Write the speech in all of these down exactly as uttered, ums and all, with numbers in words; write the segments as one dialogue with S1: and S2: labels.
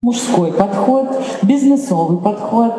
S1: Мужской подход, бизнесовый подход,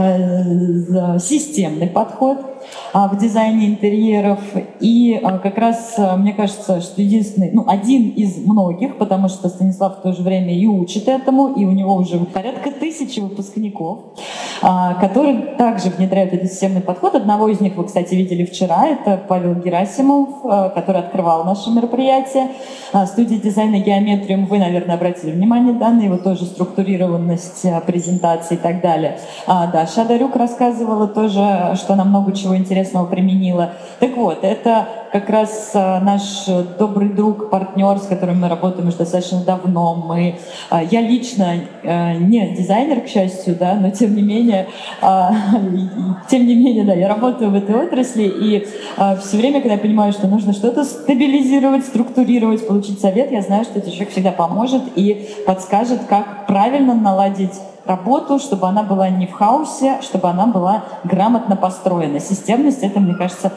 S1: э, системный подход э, в дизайне интерьеров. И э, как раз э, мне кажется, что единственный, ну, один из многих, потому что Станислав в то же время и учит этому, и у него уже порядка тысячи выпускников, э, которые также внедряют этот системный подход. Одного из них вы, кстати, видели вчера, это Павел Герасимов, э, который открывал наше мероприятие. Э, студия дизайна «Геометриум», вы, наверное, обратили внимание, да, на его тоже структуру, структурированность презентации и так далее. А, да, Шадарюк рассказывала тоже, что она много чего интересного применила. Так вот, это как раз а, наш добрый друг, партнер, с которым мы работаем уже достаточно давно. Мы, а, я лично а, не дизайнер, к счастью, да, но тем не менее, а, тем не менее, да, я работаю в этой отрасли, и а, все время, когда я понимаю, что нужно что-то стабилизировать, структурировать, получить совет, я знаю, что этот человек всегда поможет и подскажет, как правильно правильно наладить работу, чтобы она была не в хаосе, чтобы она была грамотно построена. Системность — это, мне кажется,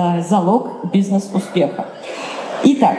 S1: залог бизнес-успеха. Итак,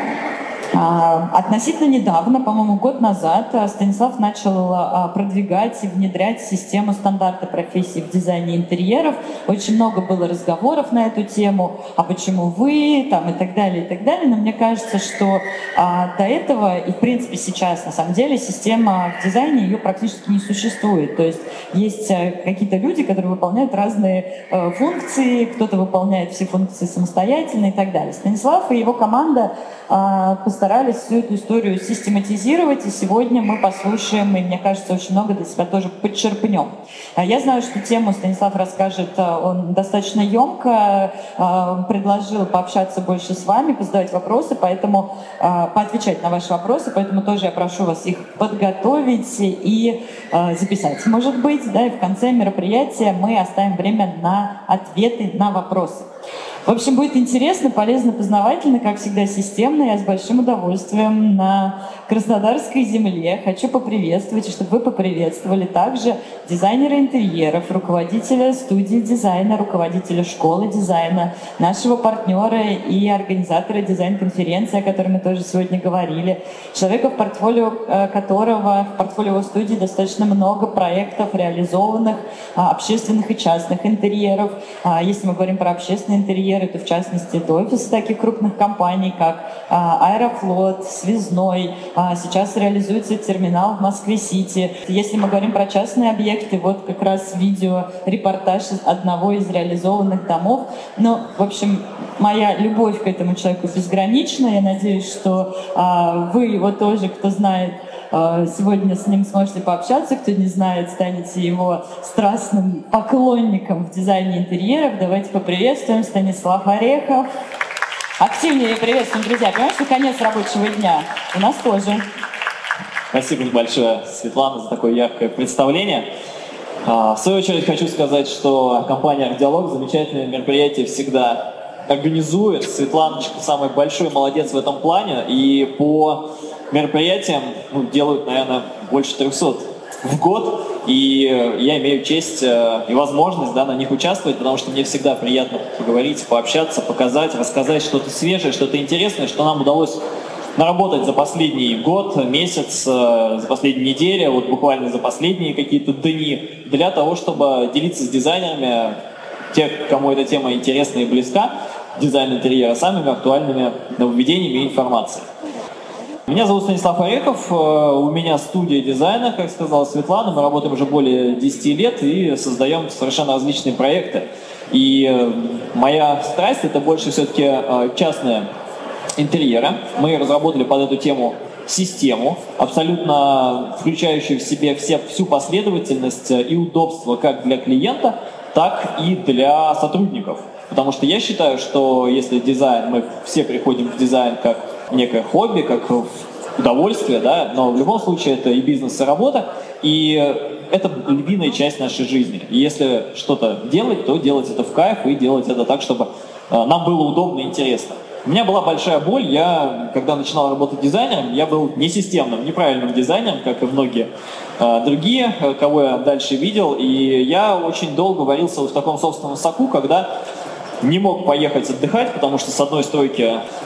S1: относительно недавно, по-моему, год назад, Станислав начал продвигать и внедрять систему стандарта профессий в дизайне интерьеров. Очень много было разговоров на эту тему, а почему вы, там, и так далее, и так далее. Но мне кажется, что а, до этого, и в принципе сейчас, на самом деле, система в дизайне, ее практически не существует. То есть есть какие-то люди, которые выполняют разные э, функции, кто-то выполняет все функции самостоятельно и так далее. Станислав и его команда э, постарались всю эту историю систематизировать, и сегодня мы послушаем, и, мне кажется, очень много для себя тоже подчерпнем. Я знаю, что тему Станислав расскажет, он достаточно емко предложил пообщаться больше с вами, позадавать вопросы, поэтому поотвечать на ваши вопросы, поэтому тоже я прошу вас их подготовить и записать, может быть, да, и в конце мероприятия мы оставим время на ответы на вопросы. В общем, будет интересно, полезно, познавательно, как всегда, системно. Я с большим удовольствием на Краснодарской земле хочу поприветствовать, и чтобы вы поприветствовали также дизайнера интерьеров, руководителя студии дизайна, руководителя школы дизайна, нашего партнера и организатора дизайн-конференции, о которой мы тоже сегодня говорили, человека, в портфолио которого, в портфолио студии достаточно много проектов реализованных, общественных и частных интерьеров. Если мы говорим про общественные интерьеры, то в частности это офисы таких крупных компаний, как Аэрофлот, Связной. Сейчас реализуется терминал в Москве-Сити. Если мы говорим про частные объекты, вот как раз видео, репортаж одного из реализованных домов. Ну, в общем, моя любовь к этому человеку безгранична. Я надеюсь, что вы его тоже, кто знает, сегодня с ним сможете пообщаться. Кто не знает, станете его страстным поклонником в дизайне интерьеров. Давайте поприветствуем Станислав Орехов. Активнее приветствуем, друзья. Понимаете, конец рабочего дня. У нас тоже.
S2: Спасибо большое, Светлана, за такое яркое представление. В свою очередь хочу сказать, что компания «Арт-диалог» замечательное мероприятие всегда организует. Светланочка самый большой молодец в этом плане. И по мероприятиям ну, делают, наверное, больше трехсот в год. И я имею честь и возможность да, на них участвовать, потому что мне всегда приятно поговорить, пообщаться, показать, рассказать что-то свежее, что-то интересное, что нам удалось наработать за последний год, месяц, за последние недели, вот буквально за последние какие-то дни, для того, чтобы делиться с дизайнерами, тех, кому эта тема интересна и близка, дизайн интерьера, самыми актуальными нововведениями и информацией. Меня зовут Станислав Орехов, у меня студия дизайна, как сказала Светлана, мы работаем уже более десяти лет и создаем совершенно различные проекты. И моя страсть — это больше все-таки частные интерьеры. Мы разработали под эту тему систему, абсолютно включающую в себе все, всю последовательность и удобство как для клиента, так и для сотрудников. Потому что я считаю, что если дизайн, мы все приходим в дизайн как некое хобби, как удовольствие, да, но в любом случае это и бизнес, и работа, и это львиная часть нашей жизни. И если что-то делать, то делать это в кайф и делать это так, чтобы нам было удобно и интересно. У меня была большая боль, я, когда начинал работать дизайнером, я был несистемным, неправильным дизайнером, как и многие э, другие, кого я дальше видел, и я очень долго варился в таком собственном соку, когда не мог поехать отдыхать, потому что с одной стройки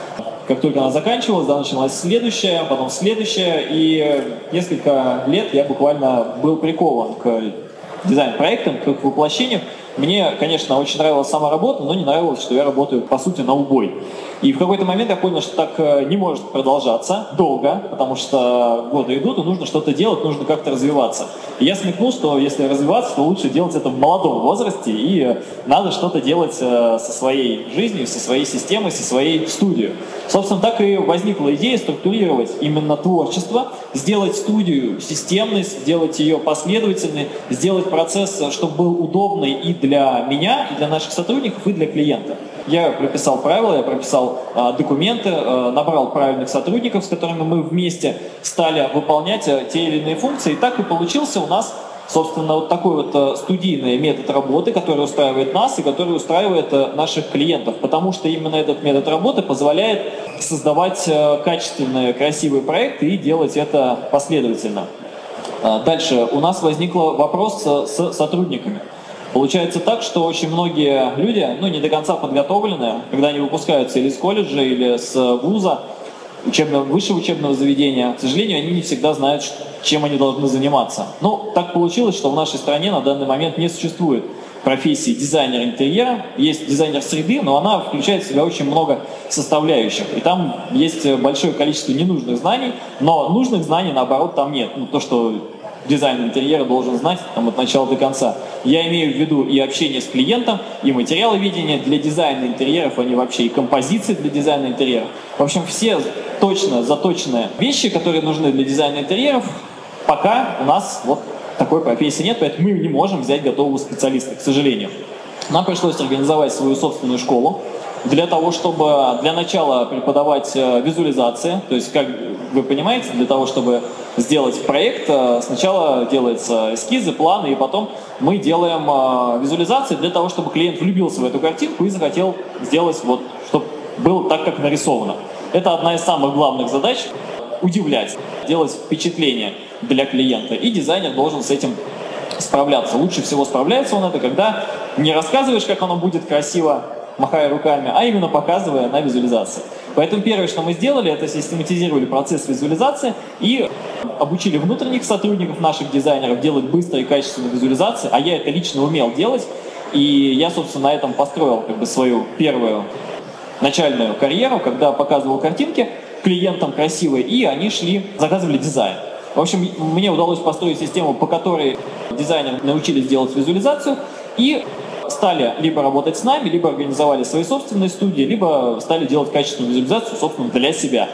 S2: как только она заканчивалась, да, началась следующая, потом следующая, и несколько лет я буквально был прикован к дизайн-проектам, к их воплощению. Мне, конечно, очень нравилась сама работа, но не нравилось, что я работаю, по сути, на убой. И в какой-то момент я понял, что так не может продолжаться долго, потому что годы идут, и нужно что-то делать, нужно как-то развиваться. И я смекнул, что если развиваться, то лучше делать это в молодом возрасте, и надо что-то делать со своей жизнью, со своей системой, со своей студией. Собственно, так и возникла идея структурировать именно творчество, сделать студию системной, сделать ее последовательной, сделать процесс, чтобы был удобный и для меня, и для наших сотрудников, и для клиента. Я прописал правила, я прописал э, документы, э, набрал правильных сотрудников, с которыми мы вместе стали выполнять э, те или иные функции. И так и получился у нас, собственно, вот такой вот э, студийный метод работы, который устраивает нас и который устраивает э, наших клиентов. Потому что именно этот метод работы позволяет создавать э, качественные, красивые проекты и делать это последовательно. Э, дальше у нас возник вопрос э, с сотрудниками. Получается так, что очень многие люди, ну, не до конца подготовленные, когда они выпускаются или с колледжа, или с вуза, учебного, высшего учебного заведения, к сожалению, они не всегда знают, чем они должны заниматься. Ну, так получилось, что в нашей стране на данный момент не существует профессии дизайнер интерьера. Есть дизайнер среды, но она включает в себя очень много составляющих. И там есть большое количество ненужных знаний, но нужных знаний, наоборот, там нет. Ну, то, что дизайн интерьера должен знать там, от начала до конца. Я имею в виду и общение с клиентом, и материаловедение для дизайна интерьеров, они вообще и композиции для дизайна интерьеров. В общем, все точно заточенные вещи, которые нужны для дизайна интерьеров, пока у нас вот такой профессии нет, поэтому мы не можем взять готового специалиста, к сожалению. Нам пришлось организовать свою собственную школу для того, чтобы для начала преподавать визуализации, то есть, как вы понимаете, для того, чтобы сделать проект, сначала делаются эскизы, планы, и потом мы делаем визуализации для того, чтобы клиент влюбился в эту картинку и захотел сделать, вот, чтобы было так, как нарисовано. Это одна из самых главных задач – удивлять, делать впечатление для клиента, и дизайнер должен с этим справляться. Лучше всего справляется он это, когда не рассказываешь, как оно будет красиво, махая руками, а именно показывая на визуализации. Поэтому первое, что мы сделали, это систематизировали процесс визуализации и обучили внутренних сотрудников, наших дизайнеров, делать быстрые и качественные визуализации, а я это лично умел делать, и я, собственно, на этом построил как бы свою первую начальную карьеру, когда показывал картинки клиентам красивые, и они шли, заказывали дизайн. В общем, мне удалось построить систему, по которой дизайнеры научились делать визуализацию, и стали либо работать с нами, либо организовали свои собственные студии, либо стали делать качественную визуализацию, собственно, для себя,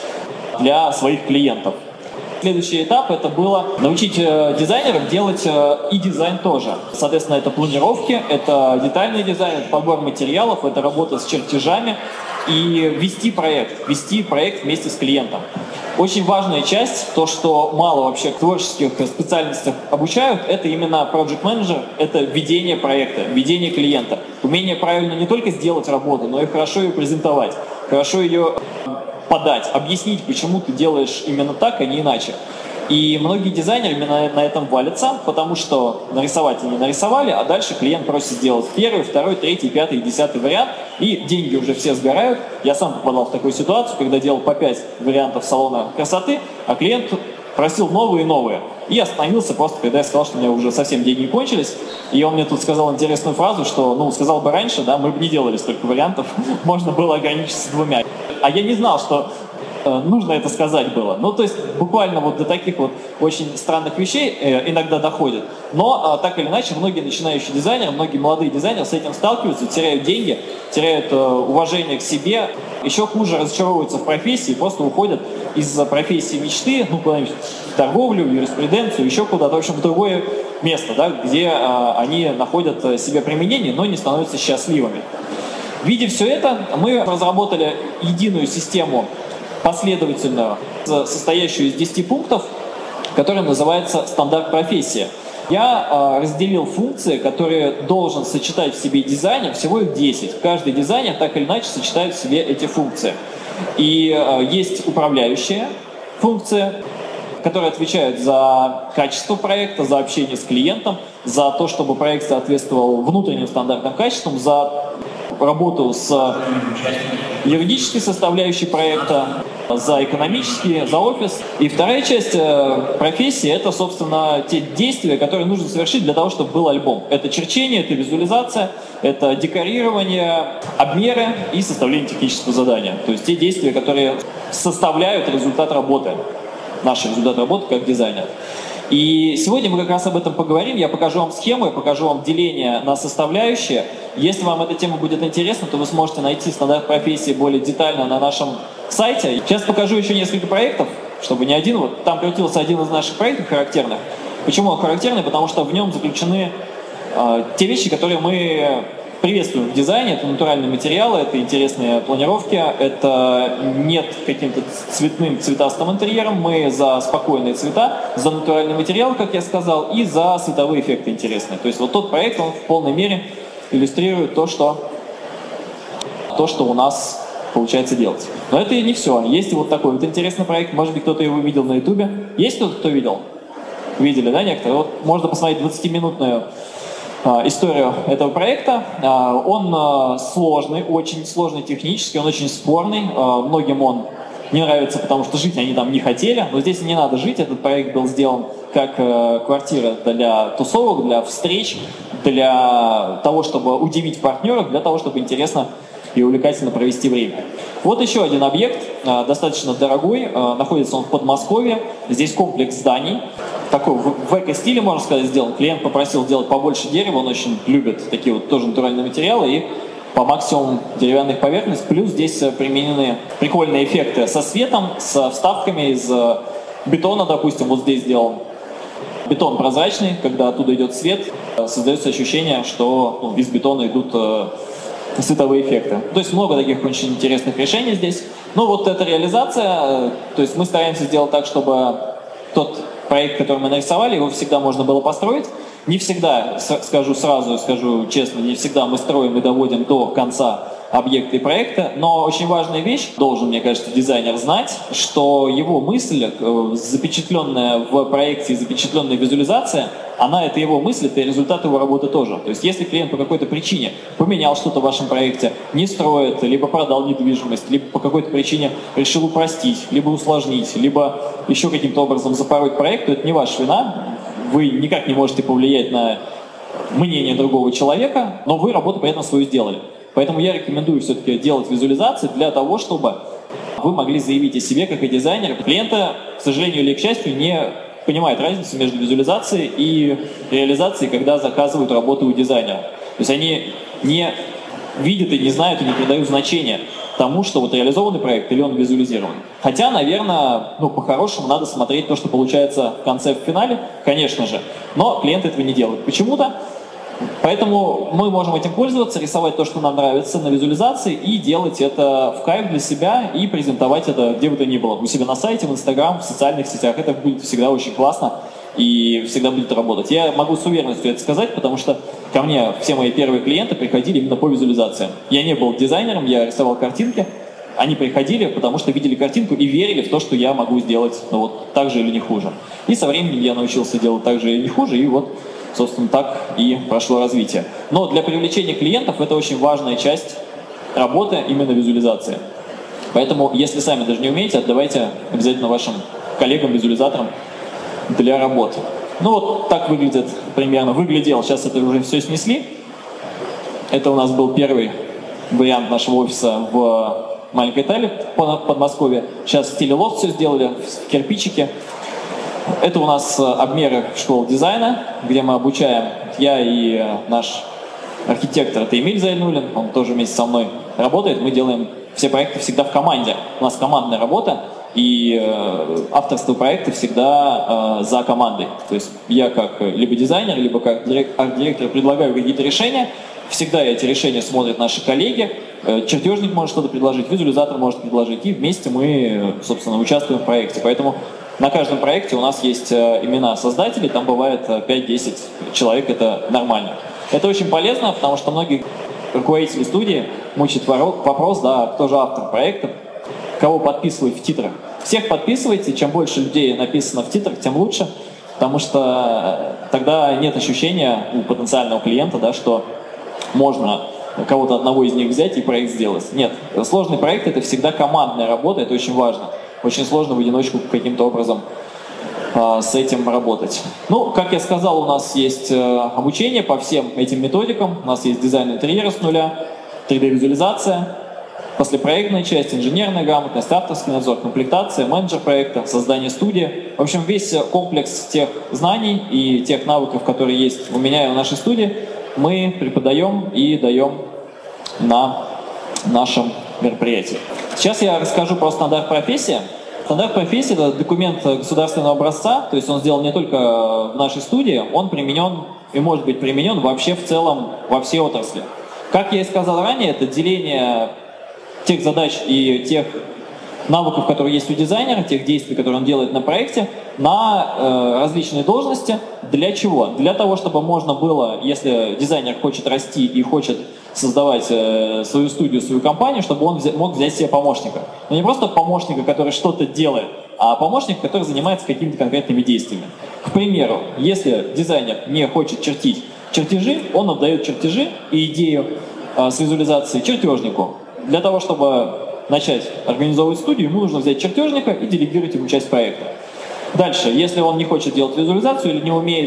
S2: для своих клиентов. Следующий этап – это было научить дизайнеров делать и дизайн тоже. Соответственно, это планировки, это детальный дизайн, это подбор материалов, это работа с чертежами и вести проект, вести проект вместе с клиентом. Очень важная часть, то, что мало вообще в творческих специальностях обучают, это именно project manager, это ведение проекта, ведение клиента. Умение правильно не только сделать работу, но и хорошо ее презентовать, хорошо ее подать, объяснить, почему ты делаешь именно так, а не иначе. И многие дизайнеры именно на этом валятся, потому что нарисовать они нарисовали, а дальше клиент просит сделать первый, второй, третий, пятый, десятый вариант, и деньги уже все сгорают. Я сам попадал в такую ситуацию, когда делал по пять вариантов салона красоты, а клиент просил новые и новые. И остановился просто, когда я сказал, что у меня уже совсем деньги кончились. И он мне тут сказал интересную фразу, что, ну, сказал бы раньше, да, мы бы не делали столько вариантов, можно было ограничиться двумя. А я не знал, что нужно это сказать было. Ну, то есть буквально вот до таких вот очень странных вещей э, иногда доходит. Но э, так или иначе, многие начинающие дизайнеры, многие молодые дизайнеры с этим сталкиваются, теряют деньги, теряют э, уважение к себе, еще хуже разочаровываются в профессии, просто уходят из профессии мечты, ну, куда-нибудь в торговлю, в юриспруденцию, еще куда-то, в общем, в другое место, да, где э, они находят себе применение, но не становятся счастливыми. Видя все это, мы разработали единую систему последовательную, состоящую из десяти пунктов, которая называется «Стандарт профессия». Я э, разделил функции, которые должен сочетать в себе дизайнер, всего их десять. Каждый дизайнер так или иначе сочетает в себе эти функции. И э, есть управляющая функция, которые отвечают за качество проекта, за общение с клиентом, за то, чтобы проект соответствовал внутренним стандартам качествам, за работу с юридической составляющей проекта, за экономический, за офис. И вторая часть профессии — это, собственно, те действия, которые нужно совершить для того, чтобы был альбом. Это черчение, это визуализация, это декорирование, обмеры и составление технического задания. То есть те действия, которые составляют результат работы, наш результат работы как дизайнер. И сегодня мы как раз об этом поговорим. Я покажу вам схему, я покажу вам деление на составляющие. Если вам эта тема будет интересна, то вы сможете найти стандарт профессии более детально на нашем сайте. Сейчас покажу еще несколько проектов, чтобы не один. Вот там превратился один из наших проектов характерных. Почему он характерный? Потому что в нем заключены э, те вещи, которые мы приветствуем в дизайне. Это натуральные материалы, это интересные планировки, это нет каким-то цветным, цветастым интерьером. Мы за спокойные цвета, за натуральный материал, как я сказал, и за световые эффекты интересные. То есть вот тот проект, он в полной мере иллюстрирует то, что, то, что у нас получается делать. Но это и не все. Есть вот такой вот интересный проект. Может быть, кто-то его видел на ютубе. Есть кто-то, кто видел? Видели, да, некоторые? Вот можно посмотреть двадцатиминутную историю этого проекта. Он сложный, очень сложный технически, он очень спорный. Многим он не нравится, потому что жить они там не хотели. Но здесь не надо жить. Этот проект был сделан как квартира для тусовок, для встреч, для того, чтобы удивить партнеров, для того, чтобы интересно и увлекательно провести время. Вот еще один объект, достаточно дорогой. Находится он в Подмосковье. Здесь комплекс зданий. Такой в эко-стиле, можно сказать, сделан. Клиент попросил сделать побольше дерева, он очень любит такие вот тоже натуральные материалы, и по максимуму деревянных поверхностей. Плюс здесь применены прикольные эффекты со светом, с вставками из бетона, допустим, вот здесь сделан бетон прозрачный, когда оттуда идет свет, создается ощущение, что ну, из бетона идут световые эффекты. То есть много таких очень интересных решений здесь. Ну вот эта реализация, то есть мы стараемся сделать так, чтобы тот проект, который мы нарисовали, его всегда можно было построить. Не всегда, скажу сразу, скажу честно, не всегда мы строим и доводим до конца объекта и проекта, но очень важная вещь, должен, мне кажется, дизайнер знать, что его мысль, запечатленная в проекте, запечатленная визуализация, она — это его мысль, это результат его работы тоже. То есть если клиент по какой-то причине поменял что-то в вашем проекте, не строит, либо продал недвижимость, либо по какой-то причине решил упростить, либо усложнить, либо еще каким-то образом запороть проект, то это не ваша вина, вы никак не можете повлиять на мнение другого человека, но вы работу при этом свою сделали. Поэтому я рекомендую все-таки делать визуализации для того, чтобы вы могли заявить о себе как и дизайнер. Клиенты, к сожалению или к счастью, не понимают разницу между визуализацией и реализацией, когда заказывают работу у дизайнера. То есть они не видят и не знают и не придают значения тому, что вот реализованный проект или он визуализирован. Хотя, наверное, ну, по-хорошему надо смотреть то, что получается в конце, в финале, конечно же, но клиенты этого не делают почему-то. Поэтому мы можем этим пользоваться, рисовать то, что нам нравится на визуализации, и делать это в кайф для себя и презентовать это где бы то ни было. У себя на сайте, в Инстаграм, в социальных сетях. Это будет всегда очень классно и всегда будет работать. Я могу с уверенностью это сказать, потому что ко мне все мои первые клиенты приходили именно по визуализациям. Я не был дизайнером, я рисовал картинки. Они приходили, потому что видели картинку и верили в то, что я могу сделать ну, вот, так же или не хуже. И со временем я научился делать так же или не хуже, и вот собственно, так и прошло развитие. Но для привлечения клиентов это очень важная часть работы, именно визуализация. Поэтому, если сами даже не умеете, отдавайте обязательно вашим коллегам-визуализаторам для работы. Ну вот так выглядит примерно, выглядел, сейчас это уже все снесли. Это у нас был первый вариант нашего офиса в маленькой Италии, в Подмосковье. Сейчас в стиле лофт все сделали, в кирпичике. Это у нас обмеры школы дизайна, где мы обучаем, я и наш архитектор, это Эмиль Зайнулин, он тоже вместе со мной работает, мы делаем все проекты всегда в команде. У нас командная работа, и авторство проекта всегда за командой. То есть я как либо дизайнер, либо как арт-директор предлагаю какие-то решения, всегда эти решения смотрят наши коллеги, чертежник может что-то предложить, визуализатор может предложить, и вместе мы, собственно, участвуем в проекте. Поэтому на каждом проекте у нас есть имена создателей, там бывает пять-десять человек, это нормально. Это очень полезно, потому что многие руководители студии мучают вопрос, да, кто же автор проекта, кого подписывать в титрах. Всех подписывайте, чем больше людей написано в титрах, тем лучше, потому что тогда нет ощущения у потенциального клиента, да, что можно кого-то одного из них взять и проект сделать. Нет, сложный проект — это всегда командная работа, это очень важно. Очень сложно в одиночку каким-то образом э, с этим работать. Ну, как я сказал, у нас есть э, обучение по всем этим методикам. У нас есть дизайн интерьера с нуля, три дэ-визуализация, послепроектная часть, инженерная грамотность, авторский надзор, комплектация, менеджер проекта, создание студии. В общем, весь комплекс тех знаний и тех навыков, которые есть у меня и в нашей студии, мы преподаем и даем на нашем мероприятии. Сейчас я расскажу про стандарт профессии. Стандарт профессии — это документ государственного образца, то есть он сделан не только в нашей студии, он применен и может быть применен вообще в целом во всей отрасли. Как я и сказал ранее, это деление тех задач и тех навыков, которые есть у дизайнера, тех действий, которые он делает на проекте, на э, различные должности. Для чего? Для того, чтобы можно было, если дизайнер хочет расти и хочет создавать э, свою студию, свою компанию, чтобы он взя- мог взять себе помощника. Но не просто помощника, который что-то делает, а помощник, который занимается какими-то конкретными действиями. К примеру, если дизайнер не хочет чертить чертежи, он отдает чертежи и идею э, с визуализацией чертежнику. Для того, чтобы начать организовывать студию, ему нужно взять чертежника и делегировать ему часть проекта. Дальше, если он не хочет делать визуализацию или не умеет,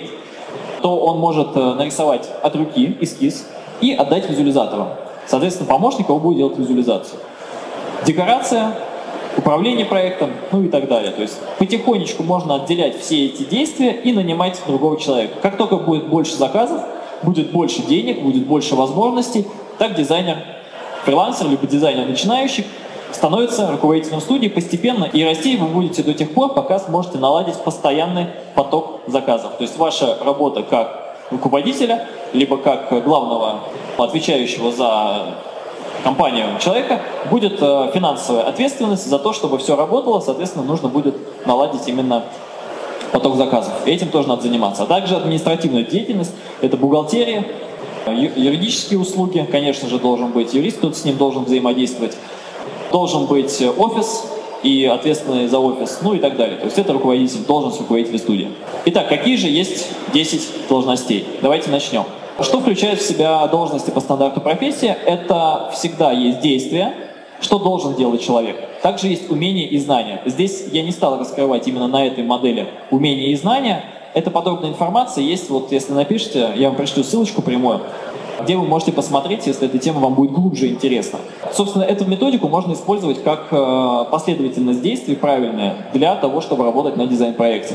S2: то он может нарисовать от руки эскиз и отдать визуализатору. Соответственно, помощник его будет делать визуализацию. Декорация, управление проектом, ну и так далее. То есть потихонечку можно отделять все эти действия и нанимать другого человека. Как только будет больше заказов, будет больше денег, будет больше возможностей, так дизайнер, фрилансер, либо дизайнер начинающий становится руководителем студии постепенно, и расти вы будете до тех пор, пока сможете наладить постоянный поток заказов. То есть ваша работа как руководителя, либо как главного, отвечающего за компанию человека, будет финансовая ответственность за то, чтобы все работало, соответственно, нужно будет наладить именно поток заказов. И этим тоже надо заниматься. А также административная деятельность, это бухгалтерия, юридические услуги, конечно же, должен быть юрист, кто-то с ним должен взаимодействовать. Должен быть офис и ответственный за офис, ну и так далее. То есть это руководитель, должность руководителя студии. Итак, какие же есть десять должностей? Давайте начнем. Что включает в себя должности по стандарту профессии? Это всегда есть действия, что должен делать человек. Также есть умения и знания. Здесь я не стал раскрывать именно на этой модели умения и знания. Эта подробная информация есть, вот если напишите, я вам пришлю ссылочку прямую, где вы можете посмотреть, если эта тема вам будет глубже интересна. Собственно, эту методику можно использовать как последовательность действий правильная для того, чтобы работать на дизайн-проекте.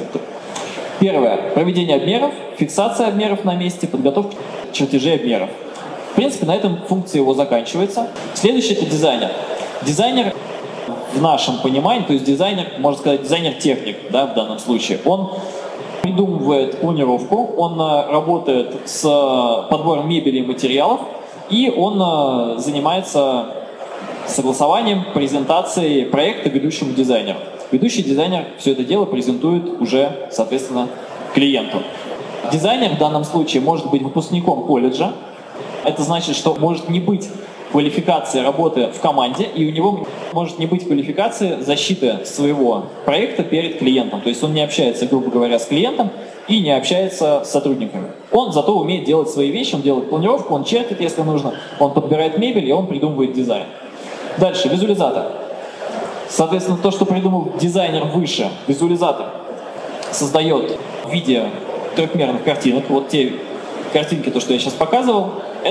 S2: Первое. Проведение обмеров, фиксация обмеров на месте, подготовка чертежей обмеров. В принципе, на этом функция его заканчивается. Следующий — это дизайнер. Дизайнер в нашем понимании, то есть дизайнер, можно сказать, дизайнер-техник, да, в данном случае, он придумывает планировку, он работает с подбором мебели и материалов, и он занимается согласованием, презентацией проекта ведущему дизайнеру. Ведущий дизайнер все это дело презентует уже, соответственно, клиенту. Дизайнер в данном случае может быть выпускником колледжа. Это значит, что может не быть квалификации работы в команде, и у него может не быть квалификации защиты своего проекта перед клиентом. То есть он не общается, грубо говоря, с клиентом и не общается с сотрудниками. Он зато умеет делать свои вещи, он делает планировку, он чертит, если нужно, он подбирает мебель, и он придумывает дизайн. Дальше, визуализатор. Соответственно, то, что придумал дизайнер выше, визуализатор создает в виде трехмерных картинок. Вот те картинки, то, что я сейчас показывал,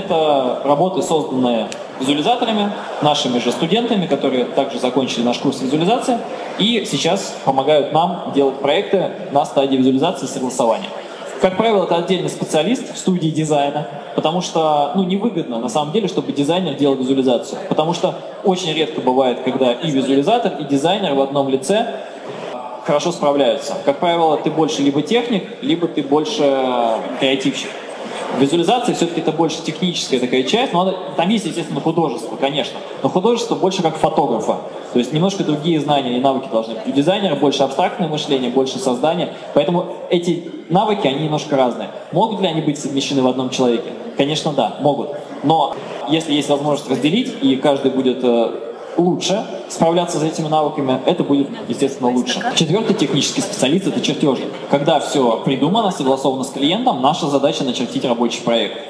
S2: это работы, созданные визуализаторами, нашими же студентами, которые также закончили наш курс визуализации и сейчас помогают нам делать проекты на стадии визуализации и согласования. Как правило, это отдельный специалист в студии дизайна, потому что ну, невыгодно на самом деле, чтобы дизайнер делал визуализацию, потому что очень редко бывает, когда и визуализатор, и дизайнер в одном лице хорошо справляются. Как правило, ты больше либо техник, либо ты больше креативщик. Визуализация все-таки это больше техническая такая часть, но она, там есть, естественно, художество, конечно, но художество больше как фотографа. То есть немножко другие знания и навыки должны быть. У дизайнера больше абстрактное мышление, больше создания, поэтому эти навыки, они немножко разные. Могут ли они быть совмещены в одном человеке? Конечно, да, могут. Но если есть возможность разделить, и каждый будет э, лучше справляться с этими навыками, это будет, естественно, лучше. Четвертый технический специалист — это чертежник. Когда все придумано, согласовано с клиентом, наша задача — начертить рабочий проект.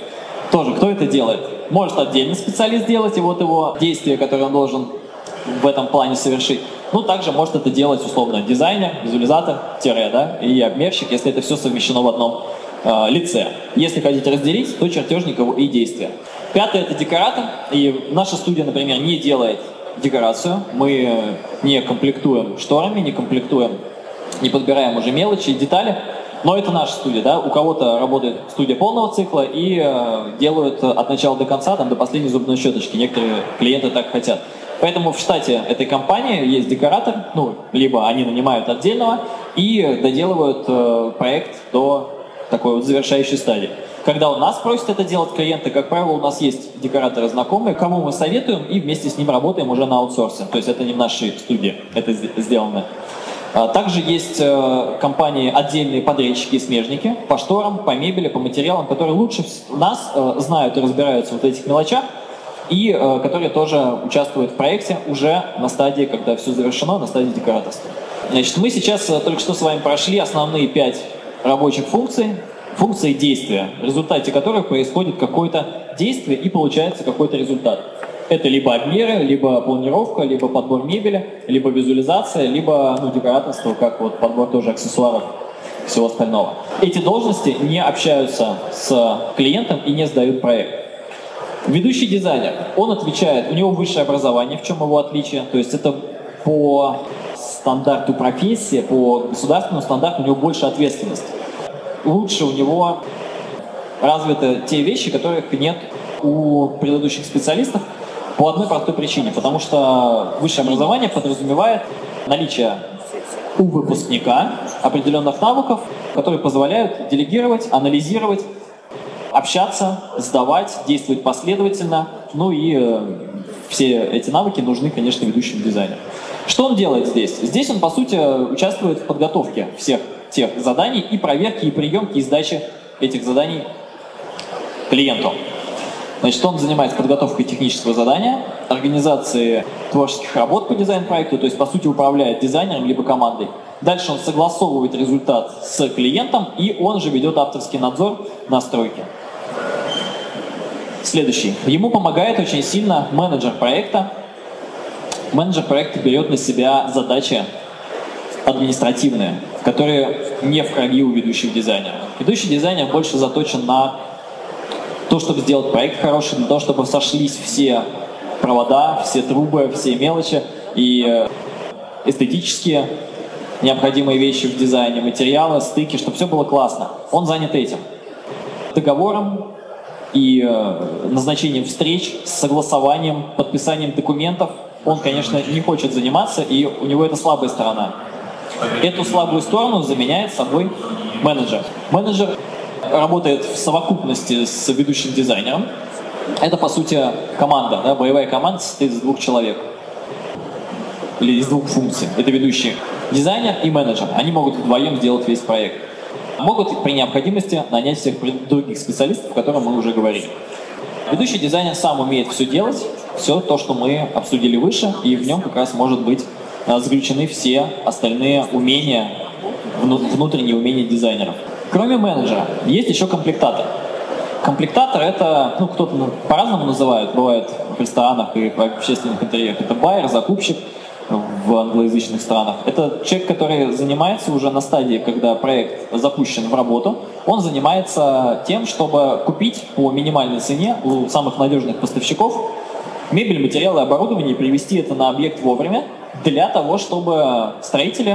S2: Тоже, кто это делает? Может отдельный специалист делать, и вот его действия, которые он должен в этом плане совершить. Ну, также может это делать, условно, дизайнер, визуализатор, тире, да, и обмерщик, если это все совмещено в одном э, лице. Если хотите разделить, то чертежник и действия. Пятое – это декоратор. И наша студия, например, не делает декорацию. Мы не комплектуем шторами, не комплектуем, не подбираем уже мелочи и детали. Но это наша студия, да. У кого-то работает студия полного цикла и э, делают от начала до конца, там, до последней зубной щеточки. Некоторые клиенты так хотят. Поэтому в штате этой компании есть декоратор, ну, либо они нанимают отдельного и доделывают э, проект до такой вот завершающей стадии. Когда у нас просят это делать клиенты, как правило, у нас есть декораторы знакомые, кому мы советуем, и вместе с ним работаем уже на аутсорсе. То есть это не в нашей студии, это сделано. Также есть э, компании, отдельные подрядчики и смежники по шторам, по мебели, по материалам, которые лучше нас э, знают и разбираются в вот этих мелочах, и э, которые тоже участвуют в проекте уже на стадии, когда все завершено, на стадии декораторства. Значит, мы сейчас э, только что с вами прошли основные пять рабочих функций, функции действия, в результате которых происходит какое-то действие и получается какой-то результат. Это либо обмеры, либо планировка, либо подбор мебели, либо визуализация, либо ну, декораторство, как вот подбор тоже аксессуаров и всего остального. Эти должности не общаются с клиентом и не сдают проект. Ведущий дизайнер, он отвечает, у него высшее образование, в чем его отличие, то есть это по стандарту профессии, по государственному стандарту у него больше ответственности. Лучше у него развиты те вещи, которых нет у предыдущих специалистов по одной простой причине, потому что высшее образование подразумевает наличие у выпускника определенных навыков, которые позволяют делегировать, анализировать, общаться, сдавать, действовать последовательно. Ну и э, все эти навыки нужны, конечно, ведущим дизайнерам. Что он делает здесь? Здесь он, по сути, участвует в подготовке всех тех заданий и проверки, и приемки, и сдачи этих заданий клиенту. Значит, он занимается подготовкой технического задания, организацией творческих работ по дизайн-проекту, то есть, по сути, управляет дизайнером либо командой. Дальше он согласовывает результат с клиентом, и он же ведет авторский надзор на стройке. Следующий. Ему помогает очень сильно менеджер проекта. Менеджер проекта берет на себя задачи административные, которые не в крови у ведущих дизайнеров. Ведущий дизайнер больше заточен на то, чтобы сделать проект хороший, для того, чтобы сошлись все провода, все трубы, все мелочи и эстетические необходимые вещи в дизайне, материалы, стыки, чтобы все было классно. Он занят этим. Договором и назначением встреч, согласованием, подписанием документов он, конечно, не хочет заниматься, и у него это слабая сторона. Эту слабую сторону заменяет собой менеджер. Менеджер работает в совокупности с ведущим дизайнером. Это, по сути, команда, да, боевая команда состоит из двух человек. Или из двух функций. Это ведущий дизайнер и менеджер. Они могут вдвоем сделать весь проект. Могут при необходимости нанять всех других специалистов, о которых мы уже говорили. Ведущий дизайнер сам умеет все делать, все то, что мы обсудили выше, и в нем как раз может быть заключены все остальные умения, внутренние умения дизайнеров. Кроме менеджера, есть еще комплектатор. Комплектатор — это, ну, кто-то по-разному называют, бывает в ресторанах и в общественных интерьерах. Это байер, закупщик в англоязычных странах. Это человек, который занимается уже на стадии, когда проект запущен в работу. Он занимается тем, чтобы купить по минимальной цене у самых надежных поставщиков мебель, материалы, оборудование и привести это на объект вовремя для того, чтобы строители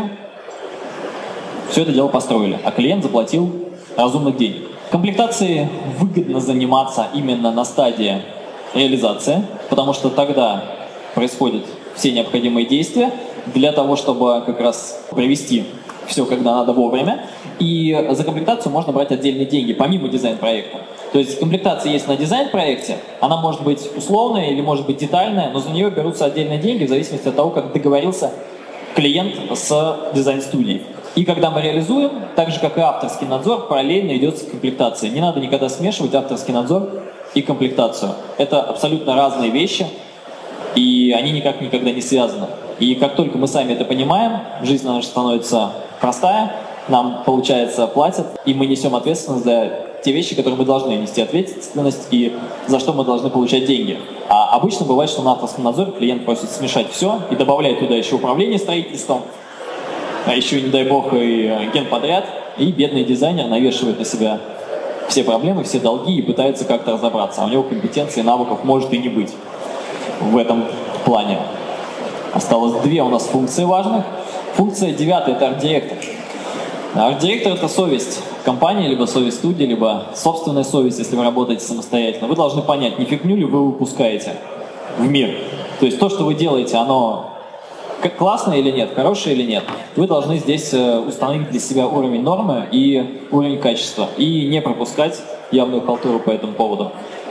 S2: все это дело построили, а клиент заплатил разумных денег. Комплектацией выгодно заниматься именно на стадии реализации, потому что тогда происходят все необходимые действия для того, чтобы как раз привести все, когда надо, вовремя. И за комплектацию можно брать отдельные деньги, помимо дизайн-проекта. То есть комплектация есть на дизайн-проекте, она может быть условная или может быть детальная, но за нее берутся отдельные деньги в зависимости от того, как договорился клиент с дизайн-студией. И когда мы реализуем, так же как и авторский надзор, параллельно идет комплектация. Не надо никогда смешивать авторский надзор и комплектацию. Это абсолютно разные вещи, и они никак никогда не связаны. И как только мы сами это понимаем, жизнь наша становится простая, нам, получается, платят, и мы несем ответственность за те вещи, которые мы должны нести ответственность и за что мы должны получать деньги. А обычно бывает, что на авторском надзоре клиент просит смешать все и добавляет туда еще управление строительством, а еще, не дай бог, и генподряд, и бедный дизайнер навешивает на себя все проблемы, все долги и пытается как-то разобраться. А у него компетенции и навыков может и не быть в этом плане. Осталось две у нас функции важных. Функция девятая – это арт-директор. Арт-директор – это совесть компании, либо совесть студии, либо собственная совесть, если вы работаете самостоятельно. Вы должны понять, не фигню ли вы выпускаете в мир. То есть то, что вы делаете, оно классное или нет, хорошее или нет. Вы должны здесь установить для себя уровень нормы и уровень качества. И не пропускать явную халтуру по этому поводу.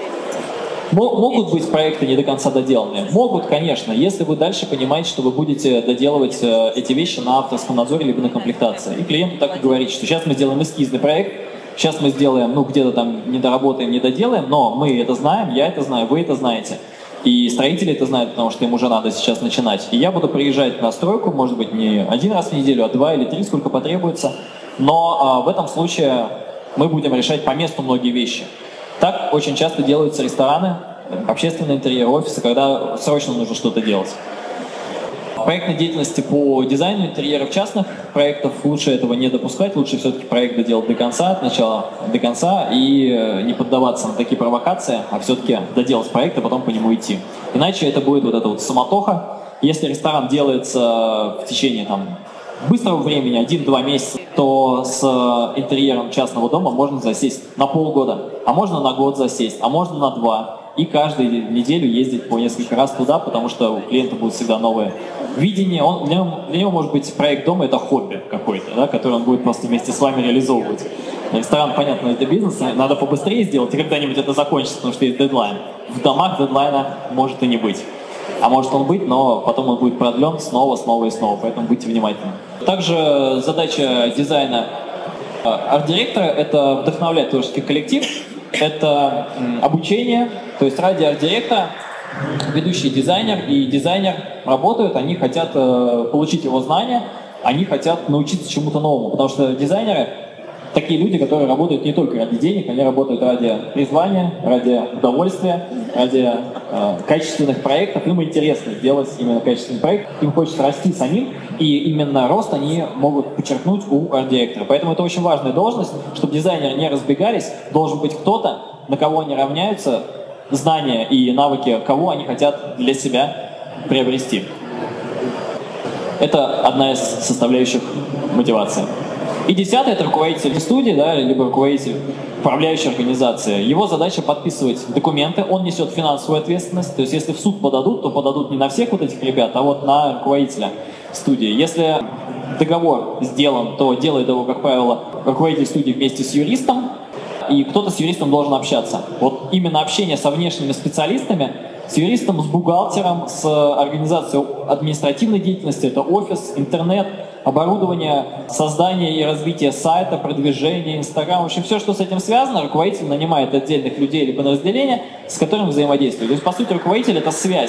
S2: Могут быть проекты не до конца доделанные? Могут, конечно, если вы дальше понимаете, что вы будете доделывать эти вещи на авторском надзоре либо на комплектации. И клиенту так и говорить, что сейчас мы сделаем эскизный проект, сейчас мы сделаем, ну где-то там не доработаем, не доделаем, но мы это знаем, я это знаю, вы это знаете. И строители это знают, потому что им уже надо сейчас начинать. И я буду приезжать на стройку, может быть, не один раз в неделю, а два или три, сколько потребуется. Но а, в этом случае мы будем решать по месту многие вещи. Так очень часто делаются рестораны, общественные интерьеры, офисы, когда срочно нужно что-то делать. В проектной деятельности по дизайну интерьеров частных проектов лучше этого не допускать, лучше все-таки проект доделать до конца, от начала до конца, и не поддаваться на такие провокации, а все-таки доделать проект, а потом по нему идти. Иначе это будет вот эта вот суматоха. Если ресторан делается в течение там, быстрого времени, один-два месяца, то с интерьером частного дома можно засесть на полгода, а можно на год засесть, а можно на два. И каждую неделю ездить по несколько раз туда, потому что у клиента будет всегда новое видение. Он, для, него, для него может быть проект дома — это хобби какой-то, да, который он будет просто вместе с вами реализовывать. Ресторан, понятно, это бизнес, надо побыстрее сделать, и когда-нибудь это закончится, потому что есть дедлайн. В домах дедлайна может и не быть. А может он быть, но потом он будет продлен снова, снова и снова, поэтому будьте внимательны. Также задача дизайна арт-директора — это вдохновлять творческий коллектив, это обучение, то есть ради арт-директора ведущий дизайнер и дизайнер работают, они хотят получить его знания, они хотят научиться чему-то новому, потому что дизайнеры такие люди, которые работают не только ради денег, они работают ради призвания, ради удовольствия, ради э, качественных проектов. Им интересно делать именно качественный проект, им хочется расти самим, и именно рост они могут подчеркнуть у арт-директора. Поэтому это очень важная должность, чтобы дизайнеры не разбегались, должен быть кто-то, на кого они равняются, знания и навыки, кого они хотят для себя приобрести. Это одна из составляющих мотивации. И десятое — это руководитель студии, да, либо руководитель управляющей организации. Его задача подписывать документы, он несет финансовую ответственность. То есть если в суд подадут, то подадут не на всех вот этих ребят, а вот на руководителя студии. Если договор сделан, то делает его, как правило, руководитель студии вместе с юристом, и кто-то с юристом должен общаться. Вот именно общение со внешними специалистами, с юристом, с бухгалтером, с организацией административной деятельности, это офис, интернет, оборудование, создание и развитие сайта, продвижение, Инстаграм, в общем, все, что с этим связано, руководитель нанимает отдельных людей либо подразделения, с которыми взаимодействует. То есть, по сути, руководитель — это связь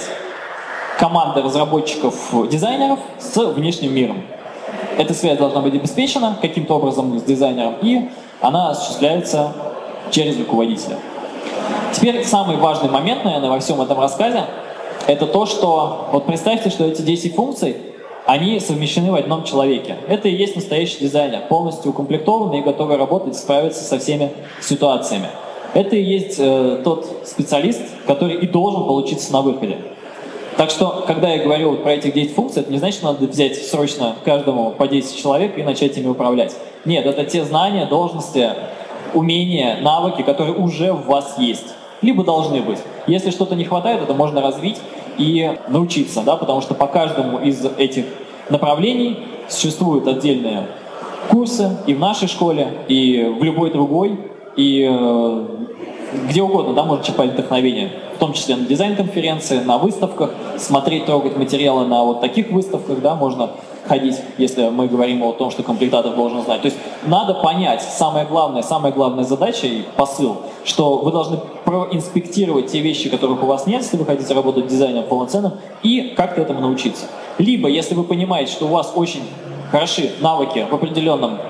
S2: команды разработчиков, дизайнеров с внешним миром. Эта связь должна быть обеспечена каким-то образом с дизайнером, и она осуществляется через руководителя. Теперь самый важный момент, наверное, во всем этом рассказе, это то, что, вот представьте, что эти десять функций, они совмещены в одном человеке. Это и есть настоящий дизайнер, полностью укомплектованный и готовый работать, справиться со всеми ситуациями. Это и есть э, тот специалист, который и должен получиться на выходе. Так что, когда я говорю вот про этих десять функций, это не значит, что надо взять срочно каждому по десять человек и начать ими управлять. Нет, это те знания, должности, умения, навыки, которые уже в вас есть. Либо должны быть. Если что-то не хватает, это можно развить и научиться, да, потому что по каждому из этих направлений существуют отдельные курсы и в нашей школе, и в любой другой, и э, где угодно, да, можно черпать вдохновение, в том числе на дизайн-конференции, на выставках, смотреть, трогать материалы на вот таких выставках, да, можно ходить, если мы говорим о том, что комплектатор должен знать. То есть надо понять, самое главное, самая главная задача и посыл, что вы должны проинспектировать те вещи, которых у вас нет, если вы хотите работать дизайнером полноценным, и как-то этому научиться. Либо, если вы понимаете, что у вас очень хороши навыки в определенном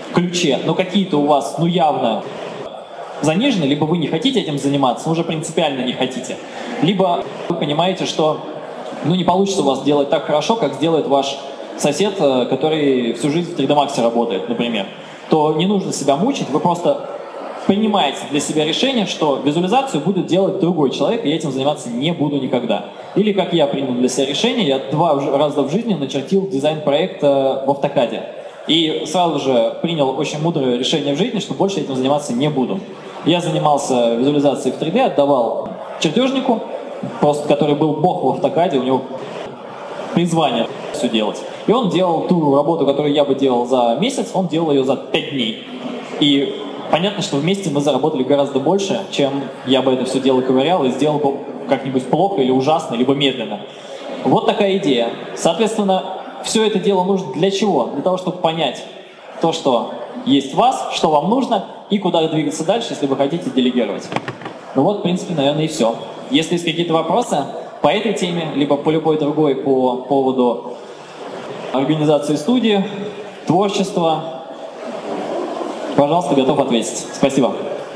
S2: ключе, но какие-то у вас, ну, явно занижены, либо вы не хотите этим заниматься, ну, уже принципиально не хотите, либо вы понимаете, что, ну, не получится у вас делать так хорошо, как сделает ваш сосед, который всю жизнь в три дэ Max работает, например, то не нужно себя мучить, вы просто принимаете для себя решение, что визуализацию будет делать другой человек, и я этим заниматься не буду никогда. Или, как я принял для себя решение, я два раза в жизни начертил дизайн-проект в автокаде. И сразу же принял очень мудрое решение в жизни, что больше этим заниматься не буду. Я занимался визуализацией в три дэ, отдавал чертежнику, просто который был бог в автокаде, у него призвание все делать. И он делал ту работу, которую я бы делал за месяц, он делал ее за пять дней. И понятно, что вместе мы заработали гораздо больше, чем я бы это все дело ковырял и сделал бы как-нибудь плохо или ужасно, либо медленно. Вот такая идея. Соответственно, все это дело нужно для чего? Для того, чтобы понять то, что есть в вас, что вам нужно, и куда двигаться дальше, если вы хотите делегировать. Ну вот, в принципе, наверное, и все. Если есть какие-то вопросы по этой теме, либо по любой другой по поводу организации студии, творчества, пожалуйста, готов ответить. Спасибо.